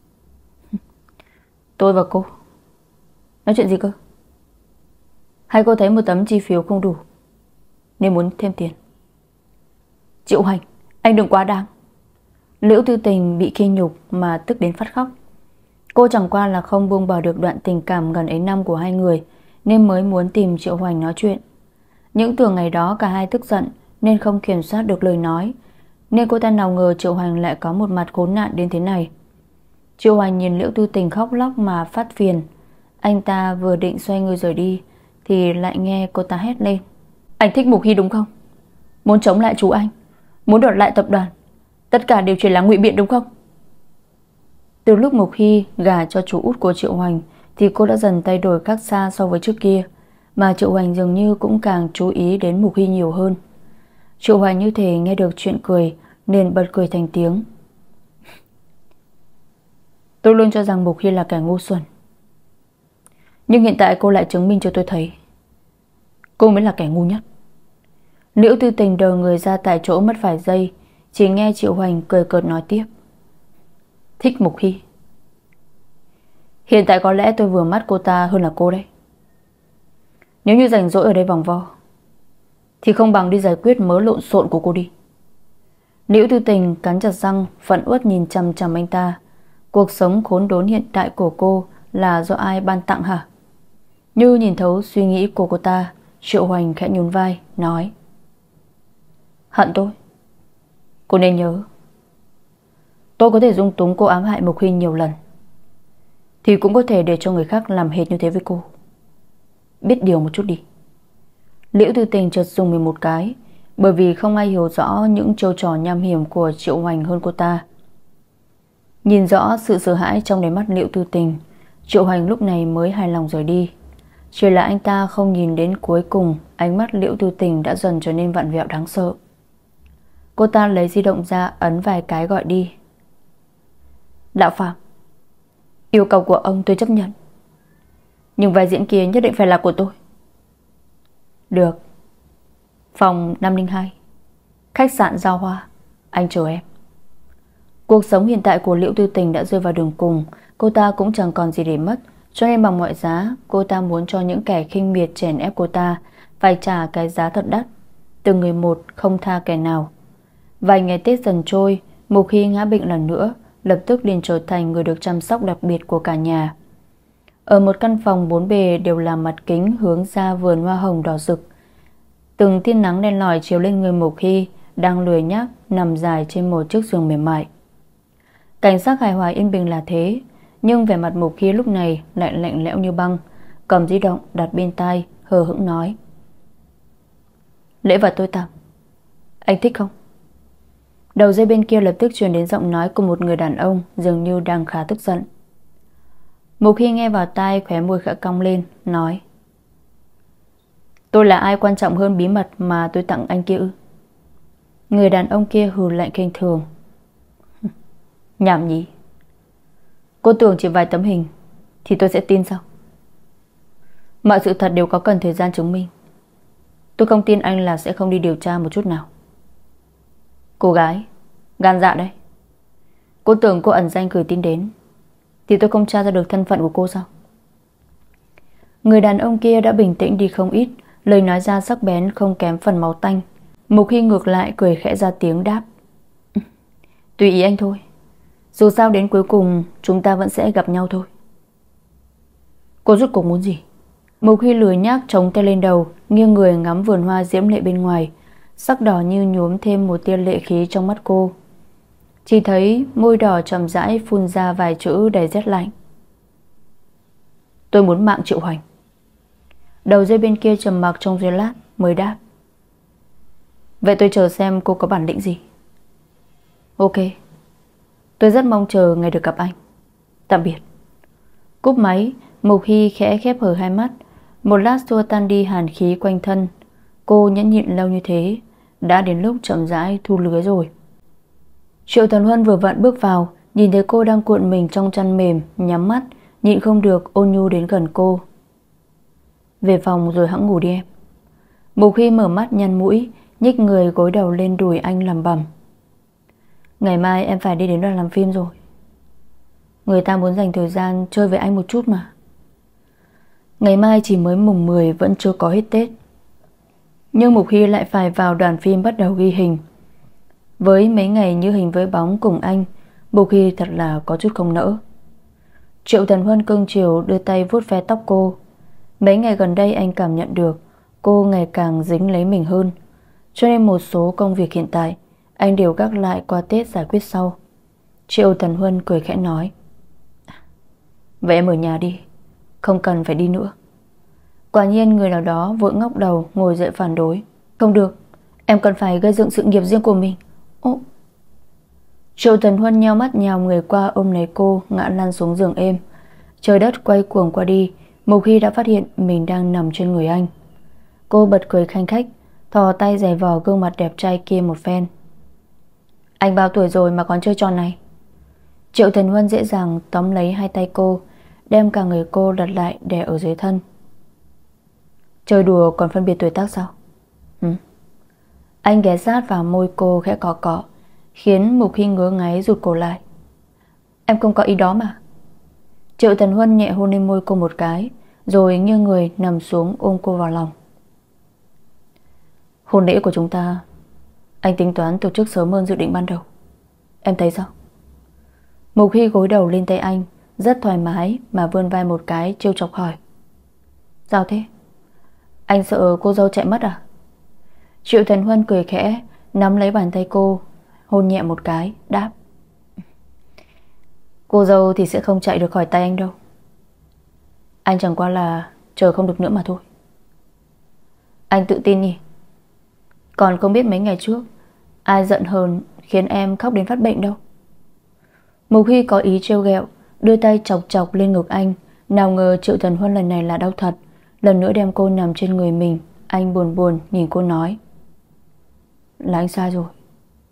Tôi và cô nói chuyện gì cơ? Hay cô thấy một tấm chi phiếu không đủ nên muốn thêm tiền? Triệu Hoành, anh đừng quá đáng. Liễu Tư Tình bị khi nhục mà tức đến phát khóc. Cô chẳng qua là không buông bỏ được đoạn tình cảm gần ấy năm của hai người nên mới muốn tìm Triệu Hoành nói chuyện. Những tưởng ngày đó cả hai tức giận nên không kiểm soát được lời nói, nên cô ta nào ngờ Triệu Hoành lại có một mặt khốn nạn đến thế này. Triệu Hoành nhìn Liễu Tư Tình khóc lóc mà phát phiền. Anh ta vừa định xoay người rời đi thì lại nghe cô ta hét lên: Anh thích Mục Hy đúng không? Muốn chống lại chú anh, muốn đoạt lại tập đoàn, tất cả đều chỉ là ngụy biện đúng không? Từ lúc Mục Hy gả cho chú út của Triệu Hoành thì cô đã dần thay đổi khác xa so với trước kia, mà Triệu Hoành dường như cũng càng chú ý đến Mục Hy nhiều hơn. Triệu Hoành như thể nghe được chuyện cười nên bật cười thành tiếng. Tôi luôn cho rằng Mục Hy là kẻ ngu xuẩn, nhưng hiện tại cô lại chứng minh cho tôi thấy cô mới là kẻ ngu nhất. Liễu Tư Tình đờ người ra tại chỗ mất vài giây, chỉ nghe Triệu Hoành cười cợt nói tiếp: Thích Mục Hy. Hiện tại có lẽ tôi vừa mắt cô ta hơn là cô đấy. Nếu như rảnh rỗi ở đây vòng vo thì không bằng đi giải quyết mớ lộn xộn của cô đi. Liễu Tư Tình cắn chặt răng, phẫn uất nhìn chằm chằm anh ta. Cuộc sống khốn đốn hiện tại của cô là do ai ban tặng hả? Như nhìn thấu suy nghĩ của cô ta, Triệu Hoành khẽ nhún vai, nói: Hận tôi? Cô nên nhớ, tôi có thể dung túng cô ám hại Mục Huy nhiều lần, thì cũng có thể để cho người khác làm hệt như thế với cô. Biết điều một chút đi. Liễu Tư Tình chợt dùng mình một cái, bởi vì không ai hiểu rõ những trêu trò nham hiểm của Triệu Hoành hơn cô ta. Nhìn rõ sự sợ hãi trong đáy mắt Liễu Tư Tình, Triệu Hoành lúc này mới hài lòng rời đi. Chỉ là anh ta không nhìn đến cuối cùng, ánh mắt Liễu Tư Tình đã dần trở nên vặn vẹo đáng sợ. Cô ta lấy di động ra ấn vài cái gọi đi. Đạo Phạm, yêu cầu của ông tôi chấp nhận, nhưng vai diễn kia nhất định phải là của tôi. Được. Phòng năm không hai, khách sạn Giao Hoa, anh chờ em. Cuộc sống hiện tại của Liễu Tư Tình đã rơi vào đường cùng. Cô ta cũng chẳng còn gì để mất, cho nên bằng mọi giá cô ta muốn cho những kẻ khinh miệt chèn ép cô ta phải trả cái giá thật đắt. Từng người một, không tha kẻ nào. Vài ngày Tết dần trôi, Mục Hy ngã bệnh lần nữa, lập tức liền trở thành người được chăm sóc đặc biệt của cả nhà. Ở một căn phòng bốn bề đều là mặt kính hướng ra vườn hoa hồng đỏ rực. Từng tia nắng đen lòi chiếu lên người Mục Hy đang lười nhác nằm dài trên một chiếc giường mềm mại. Cảnh sắc hài hòa yên bình là thế, nhưng vẻ mặt Mục Hy lúc này lại lạnh lẽo như băng, cầm di động đặt bên tai, hờ hững nói: Lễ vật tôi tặng, anh thích không? Đầu dây bên kia lập tức truyền đến giọng nói của một người đàn ông dường như đang khá tức giận. Mục Hy nghe vào tai, khóe môi khẽ cong lên, nói: Tôi là ai quan trọng hơn bí mật mà tôi tặng anh kia ư? Người đàn ông kia hừ lạnh khinh thường: Nhảm nhí, cô tưởng chỉ vài tấm hình thì tôi sẽ tin sao? Mọi sự thật đều có cần thời gian chứng minh. Tôi không tin anh là sẽ không đi điều tra một chút nào. Cô gái gan dạ đấy. Cô tưởng cô ẩn danh gửi tin đến thì tôi không tra ra được thân phận của cô sao? Người đàn ông kia đã bình tĩnh đi không ít, lời nói ra sắc bén không kém phần máu tanh. Mục Hy ngược lại cười khẽ ra tiếng đáp: Tùy ý anh thôi, dù sao đến cuối cùng chúng ta vẫn sẽ gặp nhau thôi. Cô rốt cuộc muốn gì? Mục Hy lười nhác chống tay lên đầu, nghiêng người ngắm vườn hoa diễm lệ bên ngoài. Sắc đỏ như nhuốm thêm một tia lệ khí trong mắt cô. Chỉ thấy môi đỏ chậm rãi phun ra vài chữ đầy rét lạnh: Tôi muốn mạng Triệu Hoành. Đầu dây bên kia trầm mặc trong giây lát mới đáp: Vậy tôi chờ xem cô có bản lĩnh gì. Ok, tôi rất mong chờ ngày được gặp anh. Tạm biệt. Cúp máy, Mục Hy khẽ khép hờ hai mắt. Một lát xua tan đi hàn khí quanh thân. Cô nhẫn nhịn lâu như thế, đã đến lúc chậm rãi thu lưới rồi. Triệu Thần Huân vừa vặn bước vào, nhìn thấy cô đang cuộn mình trong chăn mềm, nhắm mắt, nhịn không được ôn nhu đến gần cô. Về phòng rồi hẵng ngủ đi em. Mục Hy mở mắt nhăn mũi, nhích người gối đầu lên đùi anh lẩm bẩm: Ngày mai em phải đi đến đoàn làm phim rồi. Người ta muốn dành thời gian chơi với anh một chút mà. Ngày mai chỉ mới mùng mười, vẫn chưa có hết Tết. Nhưng Mục Hy lại phải vào đoàn phim bắt đầu ghi hình. Với mấy ngày như hình với bóng cùng anh, Mục Hy thật là có chút không nỡ. Triệu Thần Huân cưng chiều đưa tay vuốt ve tóc cô. Mấy ngày gần đây anh cảm nhận được cô ngày càng dính lấy mình hơn, cho nên một số công việc hiện tại anh đều gác lại qua Tết giải quyết sau. Triệu Thần Huân cười khẽ nói: Vậy em ở nhà đi, không cần phải đi nữa. Quả nhiên người nào đó vội ngóc đầu ngồi dậy phản đối: Không được, em cần phải gây dựng sự nghiệp riêng của mình. Ô. Triệu Thần Huân nheo mắt nhào người qua ôm lấy cô, ngã lăn xuống giường êm. Trời đất quay cuồng qua đi, Mục Hy đã phát hiện mình đang nằm trên người anh. Cô bật cười khanh khách, thò tay giày vò gương mặt đẹp trai kia một phen. Anh bao tuổi rồi mà còn chơi trò này? Triệu Thần Huân dễ dàng tóm lấy hai tay cô, đem cả người cô đặt lại đè ở dưới thân. Chơi đùa còn phân biệt tuổi tác sao? Ừ. Anh ghé sát vào môi cô khẽ cọ cọ, khiến Mục Hy ngứa ngáy rụt cổ lại. Em không có ý đó mà. Triệu Thần Huân nhẹ hôn lên môi cô một cái, rồi nghiêng người nằm xuống ôm cô vào lòng. Hôn lễ của chúng ta anh tính toán tổ chức sớm hơn dự định ban đầu. Em thấy sao? Mục Hy gối đầu lên tay anh, rất thoải mái mà vươn vai một cái, trêu chọc hỏi: Sao thế? Anh sợ cô dâu chạy mất à? Triệu Thần Huân cười khẽ, nắm lấy bàn tay cô, hôn nhẹ một cái, đáp: Cô dâu thì sẽ không chạy được khỏi tay anh đâu. Anh chẳng qua là chờ không được nữa mà thôi. Anh tự tin nhỉ? Còn không biết mấy ngày trước ai giận hờn khiến em khóc đến phát bệnh đâu. Mục Hy có ý trêu ghẹo, đưa tay chọc chọc lên ngực anh. Nào ngờ Triệu Thần Huân lần này là đau thật, lần nữa đem cô nằm trên người mình. Anh buồn buồn nhìn cô nói: Là anh sai rồi.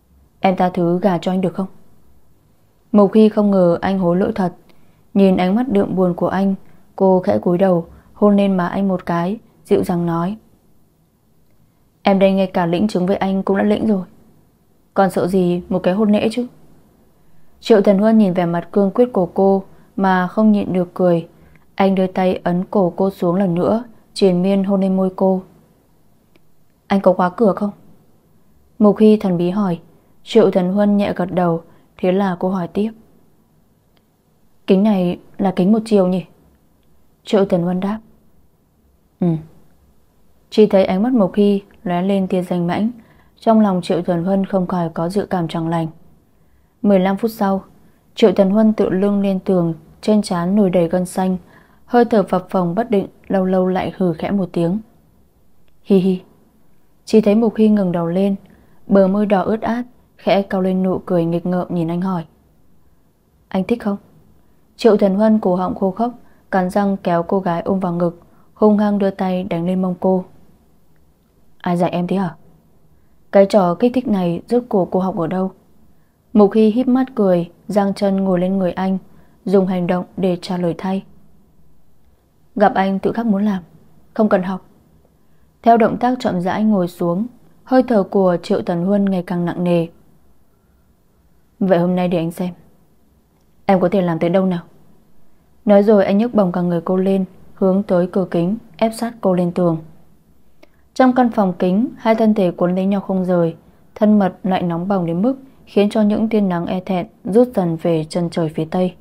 Em tha thứ gả cho anh được không? Mộc Hy không ngờ anh hối lỗi thật. Nhìn ánh mắt đượm buồn của anh, cô khẽ cúi đầu hôn lên má anh một cái, dịu dàng nói: Em đây ngay cả lĩnh chứng với anh cũng đã lĩnh rồi, còn sợ gì một cái hôn nễ chứ. Triệu Thần Huân nhìn vẻ mặt cương quyết của cô mà không nhịn được cười. Anh đưa tay ấn cổ cô xuống lần nữa, triền miên hôn lên môi cô. Anh có khóa cửa không? Mộc Hy thần bí hỏi. Triệu Thần Huân nhẹ gật đầu. Thế là cô hỏi tiếp: Kính này là kính một chiều nhỉ? Triệu Thần Huân đáp: Ừ. Chỉ thấy ánh mắt Mộc Hy lóe lên tia danh mãnh. Trong lòng Triệu Thần Huân không khỏi có dự cảm chẳng lành. mười lăm phút sau, Triệu Thần Huân tựa lưng lên tường, trên trán nổi đầy gân xanh, hơi thở phập phồng bất định, lâu lâu lại hừ khẽ một tiếng. Hi hi. Chỉ thấy Mộc Hy ngẩng đầu lên, bờ môi đỏ ướt át, khẽ cau lên nụ cười nghịch ngợm nhìn anh hỏi: Anh thích không? Triệu Thần Huân cổ họng khô khốc, cắn răng kéo cô gái ôm vào ngực, hung hăng đưa tay đánh lên mông cô. Ai dạy em thế hả? Cái trò kích thích này rốt cuộc cô học ở đâu? Mộc Hy híp mắt cười, giang chân ngồi lên người anh, dùng hành động để trả lời thay. Gặp anh tự khắc muốn làm, không cần học. Theo động tác chậm rãi ngồi xuống, hơi thở của Triệu Thần Huân ngày càng nặng nề. Vậy hôm nay để anh xem em có thể làm tới đâu nào. Nói rồi anh nhấc bổng cả người cô lên, hướng tới cửa kính, ép sát cô lên tường. Trong căn phòng kính, hai thân thể cuốn lấy nhau không rời, thân mật lại nóng bỏng đến mức khiến cho những tia nắng e thẹn rút dần về chân trời phía tây.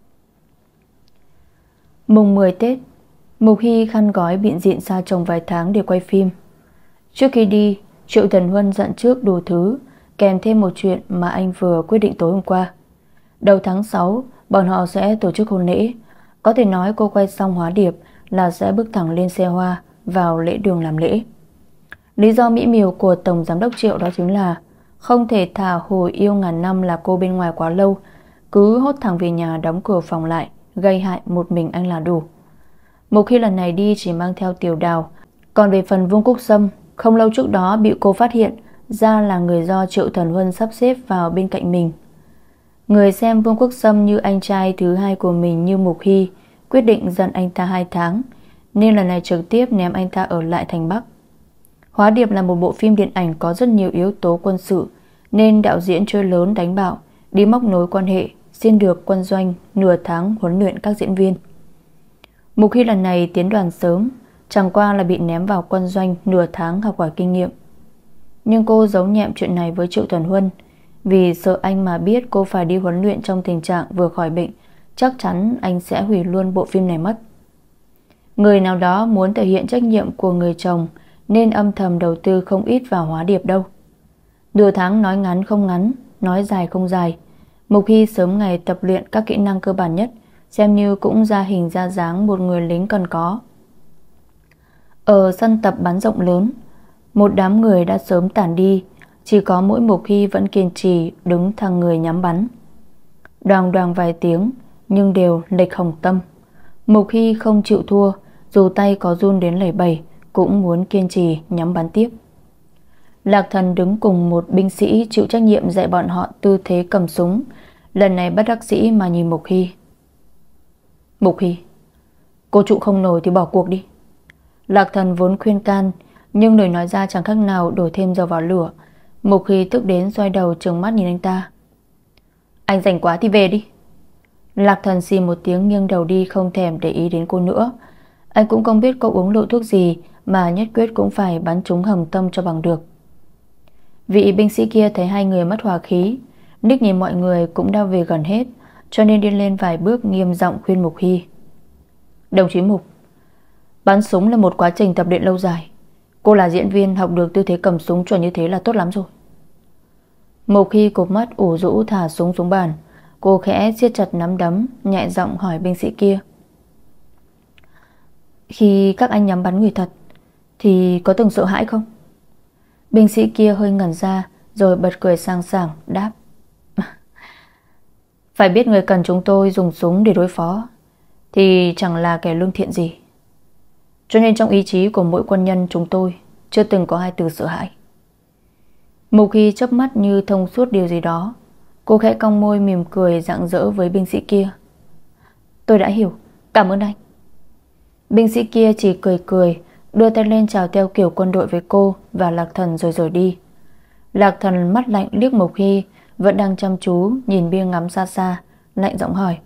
Mùng mười Tết, Mộc Hy khăn gói bịn dịn xa chồng vài tháng để quay phim. Trước khi đi, Triệu Thần Huân dặn trước đủ thứ, kèm thêm một chuyện mà anh vừa quyết định tối hôm qua. Đầu tháng sáu, bọn họ sẽ tổ chức hôn lễ. Có thể nói cô quay xong hóa điệp là sẽ bước thẳng lên xe hoa vào lễ đường làm lễ. Lý do mỹ miều của Tổng Giám đốc Triệu đó chính là không thể thả hồi yêu ngàn năm là cô bên ngoài quá lâu, cứ hốt thẳng về nhà đóng cửa phòng lại, gây hại một mình anh là đủ. Một khi lần này đi chỉ mang theo Tiểu Đào. Còn về phần Vương Quốc Sâm, không lâu trước đó bị cô phát hiện ra là người do Triệu Thần Huân sắp xếp vào bên cạnh mình. Người xem Vương Quốc Sâm như anh trai thứ hai của mình như Mộc Hy, quyết định giận anh ta hai tháng, nên lần này trực tiếp ném anh ta ở lại thành Bắc. Hóa điệp là một bộ phim điện ảnh có rất nhiều yếu tố quân sự, nên đạo diễn chơi lớn đánh bạo, đi móc nối quan hệ, xin được quân doanh nửa tháng huấn luyện các diễn viên. Mộc Hy lần này tiến đoàn sớm, chẳng qua là bị ném vào quân doanh nửa tháng học hỏi kinh nghiệm. Nhưng cô giấu nhẹm chuyện này với Triệu Thần Huân, vì sợ anh mà biết cô phải đi huấn luyện trong tình trạng vừa khỏi bệnh, chắc chắn anh sẽ hủy luôn bộ phim này mất. Người nào đó muốn thể hiện trách nhiệm của người chồng nên âm thầm đầu tư không ít vào hóa điệp đâu. Nửa tháng nói ngắn không ngắn, nói dài không dài. Mộc Hy sớm ngày tập luyện các kỹ năng cơ bản nhất, xem như cũng ra hình ra dáng một người lính cần có. Ở sân tập bắn rộng lớn, một đám người đã sớm tản đi, chỉ có mỗi Mộc Hy vẫn kiên trì đứng thẳng người nhắm bắn. Đoàng đoàng vài tiếng nhưng đều lệch hồng tâm. Mộc Hy không chịu thua, dù tay có run đến lẩy bẩy cũng muốn kiên trì nhắm bắn tiếp. Lạc Thần đứng cùng một binh sĩ chịu trách nhiệm dạy bọn họ tư thế cầm súng, lần này bất đắc dĩ mà nhìn Mộc Hy. Mộc Hy, cô trụ không nổi thì bỏ cuộc đi. Lạc Thần vốn khuyên can, nhưng lời nói ra chẳng khác nào đổ thêm dầu vào lửa. Mộc Hy tức đến xoay đầu trừng mắt nhìn anh ta. Anh rảnh quá thì về đi. Lạc Thần xì một tiếng nghiêng đầu đi, không thèm để ý đến cô nữa. Anh cũng không biết cô uống lộ thuốc gì mà nhất quyết cũng phải bắn trúng hầm tâm cho bằng được. Vị binh sĩ kia thấy hai người mất hòa khí, Nick nhìn mọi người cũng đã về gần hết, cho nên đi lên vài bước nghiêm giọng khuyên Mộc Hy. Đồng chí Mục, bắn súng là một quá trình tập luyện lâu dài. Cô là diễn viên, học được tư thế cầm súng chuẩn như thế là tốt lắm rồi. Mộc Hy cụp mắt ủ rũ thả súng xuống bàn. Cô khẽ siết chặt nắm đấm, nhẹ giọng hỏi binh sĩ kia. Khi các anh nhắm bắn người thật thì có từng sợ hãi không? Binh sĩ kia hơi ngẩn ra rồi bật cười sang sảng đáp. Phải biết người cần chúng tôi dùng súng để đối phó thì chẳng là kẻ lương thiện gì, cho nên trong ý chí của mỗi quân nhân chúng tôi chưa từng có hai từ sợ hãi. Mục Hy chớp mắt như thông suốt điều gì đó. Cô khẽ cong môi mỉm cười rạng rỡ với binh sĩ kia. Tôi đã hiểu, cảm ơn anh. Binh sĩ kia chỉ cười cười, đưa tay lên chào theo kiểu quân đội với cô và Lạc Thần rồi rời đi. Lạc Thần mắt lạnh liếc Mộc Hy vẫn đang chăm chú nhìn bia ngắm xa xa, lạnh giọng hỏi.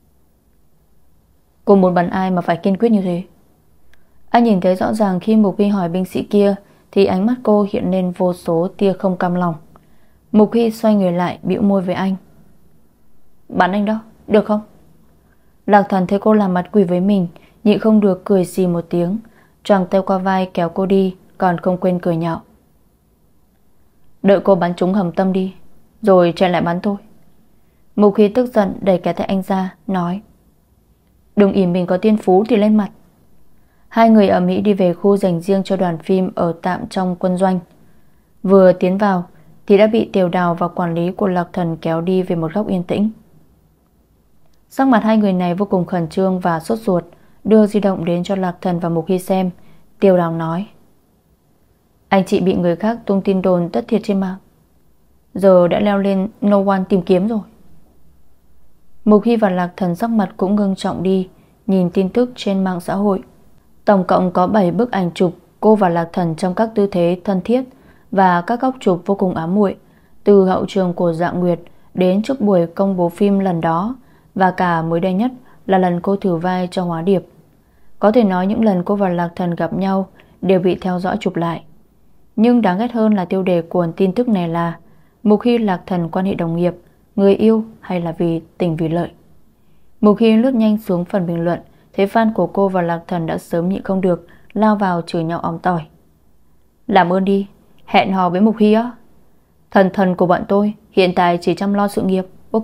Cô muốn bắn ai mà phải kiên quyết như thế? Anh nhìn thấy rõ ràng khi Mộc Hy hỏi binh sĩ kia thì ánh mắt cô hiện lên vô số tia không cam lòng. Mộc Hy xoay người lại bĩu môi với anh. Bắn anh đó, được không? Lạc Thần thấy cô làm mặt quỷ với mình, nhịn không được cười xì một tiếng, choàng tay qua vai kéo cô đi, còn không quên cười nhạo. Đợi cô bắn trúng hầm tâm đi, rồi chạy lại bắn tôi. Mộc Hy tức giận đẩy cái tay anh ra, nói. Đừng ỉ mình có tiên phú thì lên mặt. Hai người ở Mỹ đi về khu dành riêng cho đoàn phim ở tạm trong quân doanh. Vừa tiến vào thì đã bị Tiểu Đào và quản lý của Lạc Thần kéo đi về một góc yên tĩnh. Sắc mặt hai người này vô cùng khẩn trương và sốt ruột, đưa di động đến cho Lạc Thần và Mộc Hy xem. Tiểu Đào nói. Anh chị bị người khác tung tin đồn tất thiệt trên mạng, giờ đã leo lên No One tìm kiếm rồi. Mộc Hy và Lạc Thần sắc mặt cũng ngưng trọng đi, nhìn tin tức trên mạng xã hội. Tổng cộng có bảy bức ảnh chụp cô và Lạc Thần trong các tư thế thân thiết và các góc chụp vô cùng ám muội, từ hậu trường của Dạ Nguyệt đến trước buổi công bố phim lần đó, và cả mới đây nhất là lần cô thử vai cho Hóa Điệp. Có thể nói những lần cô và Lạc Thần gặp nhau đều bị theo dõi chụp lại. Nhưng đáng ghét hơn là tiêu đề của tin tức này là Mộc Hy Lạc Thần quan hệ đồng nghiệp, người yêu hay là vì tình vì lợi. Mộc Hy lướt nhanh xuống phần bình luận, thấy fan của cô và Lạc Thần đã sớm nhịn không được, lao vào chửi nhau ong tỏi. Làm ơn đi, hẹn hò với Mộc Hy á. Thần thần của bọn tôi hiện tại chỉ chăm lo sự nghiệp, ok?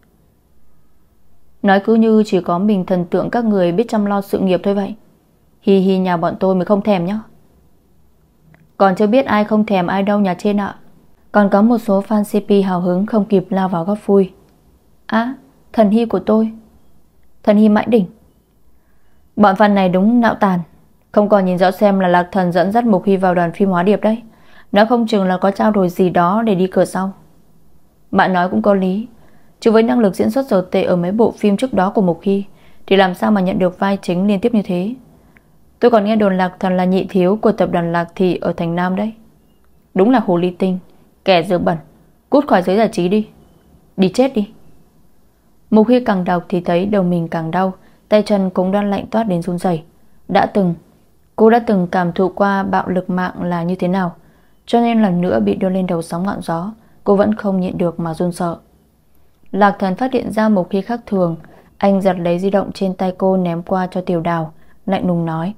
Nói cứ như chỉ có mình thần tượng các người biết chăm lo sự nghiệp thôi vậy. Hi hi, nhà bọn tôi mới không thèm nhá. Còn chưa biết ai không thèm ai đâu nhà trên ạ. Còn có một số fan xê pê hào hứng không kịp lao vào góp vui. À, thần Hy của tôi, thần Hy mãi đỉnh. Bọn fan này đúng nạo tàn, không còn nhìn rõ xem là Lạc Thần dẫn dắt Mộc Hy vào đoàn phim Hóa Điệp đấy. Nó không chừng là có trao đổi gì đó để đi cửa sau. Bạn nói cũng có lý, chứ với năng lực diễn xuất dở tệ ở mấy bộ phim trước đó của Mộc Hy thì làm sao mà nhận được vai chính liên tiếp như thế. Tôi còn nghe đồn Lạc Thần là nhị thiếu của tập đoàn Lạc Thị ở thành Nam đấy. Đúng là hồ ly tinh, kẻ dơ bẩn, cút khỏi giới giải trí đi. Đi chết đi. Mộc Hy càng đọc thì thấy đầu mình càng đau, tay chân cũng đang lạnh toát đến run rẩy. Đã từng Cô đã từng cảm thụ qua bạo lực mạng là như thế nào, cho nên lần nữa bị đưa lên đầu sóng ngọn gió, cô vẫn không nhịn được mà run sợ. Lạc Thần phát hiện ra Mộc Hy khác thường, anh giật lấy di động trên tay cô ném qua cho Tiểu Đào, lạnh lùng nói.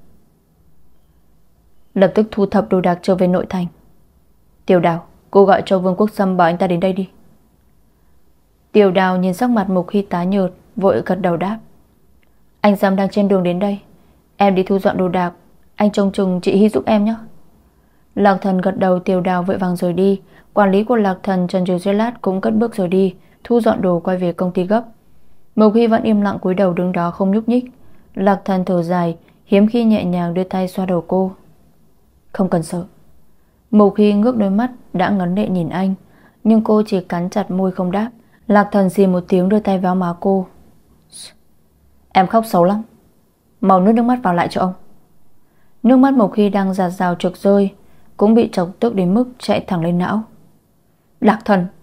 Lập tức thu thập đồ đạc trở về nội thành. Tiểu Đào, cô gọi cho Vương Quốc Sâm bảo anh ta đến đây đi. Tiểu Đào nhìn sắc mặt Mộc Hy tái nhợt, vội gật đầu đáp. Anh Sâm đang trên đường đến đây, em đi thu dọn đồ đạc, anh trông chừng chị Hy giúp em nhé. Lạc Thần gật đầu. Tiểu Đào vội vàng rời đi. Quản lý của Lạc Thần Trần Trừ Giết Lát cũng cất bước rời đi, thu dọn đồ quay về công ty gấp. Mộc Hy vẫn im lặng cúi đầu đứng đó không nhúc nhích. Lạc Thần thở dài, hiếm khi nhẹ nhàng đưa tay xoa đầu cô. Không cần sợ. Mộc Hy ngước đôi mắt đã ngấn lệ nhìn anh, nhưng cô chỉ cắn chặt môi không đáp. Lạc Thần xì một tiếng đưa tay vào má cô. Em khóc xấu lắm, mau nuốt nước mắt vào lại cho ông. Nước mắt Mộc Hy đang giạt rào trực rơi, cũng bị chọc tức đến mức chạy thẳng lên não. Lạc Thần,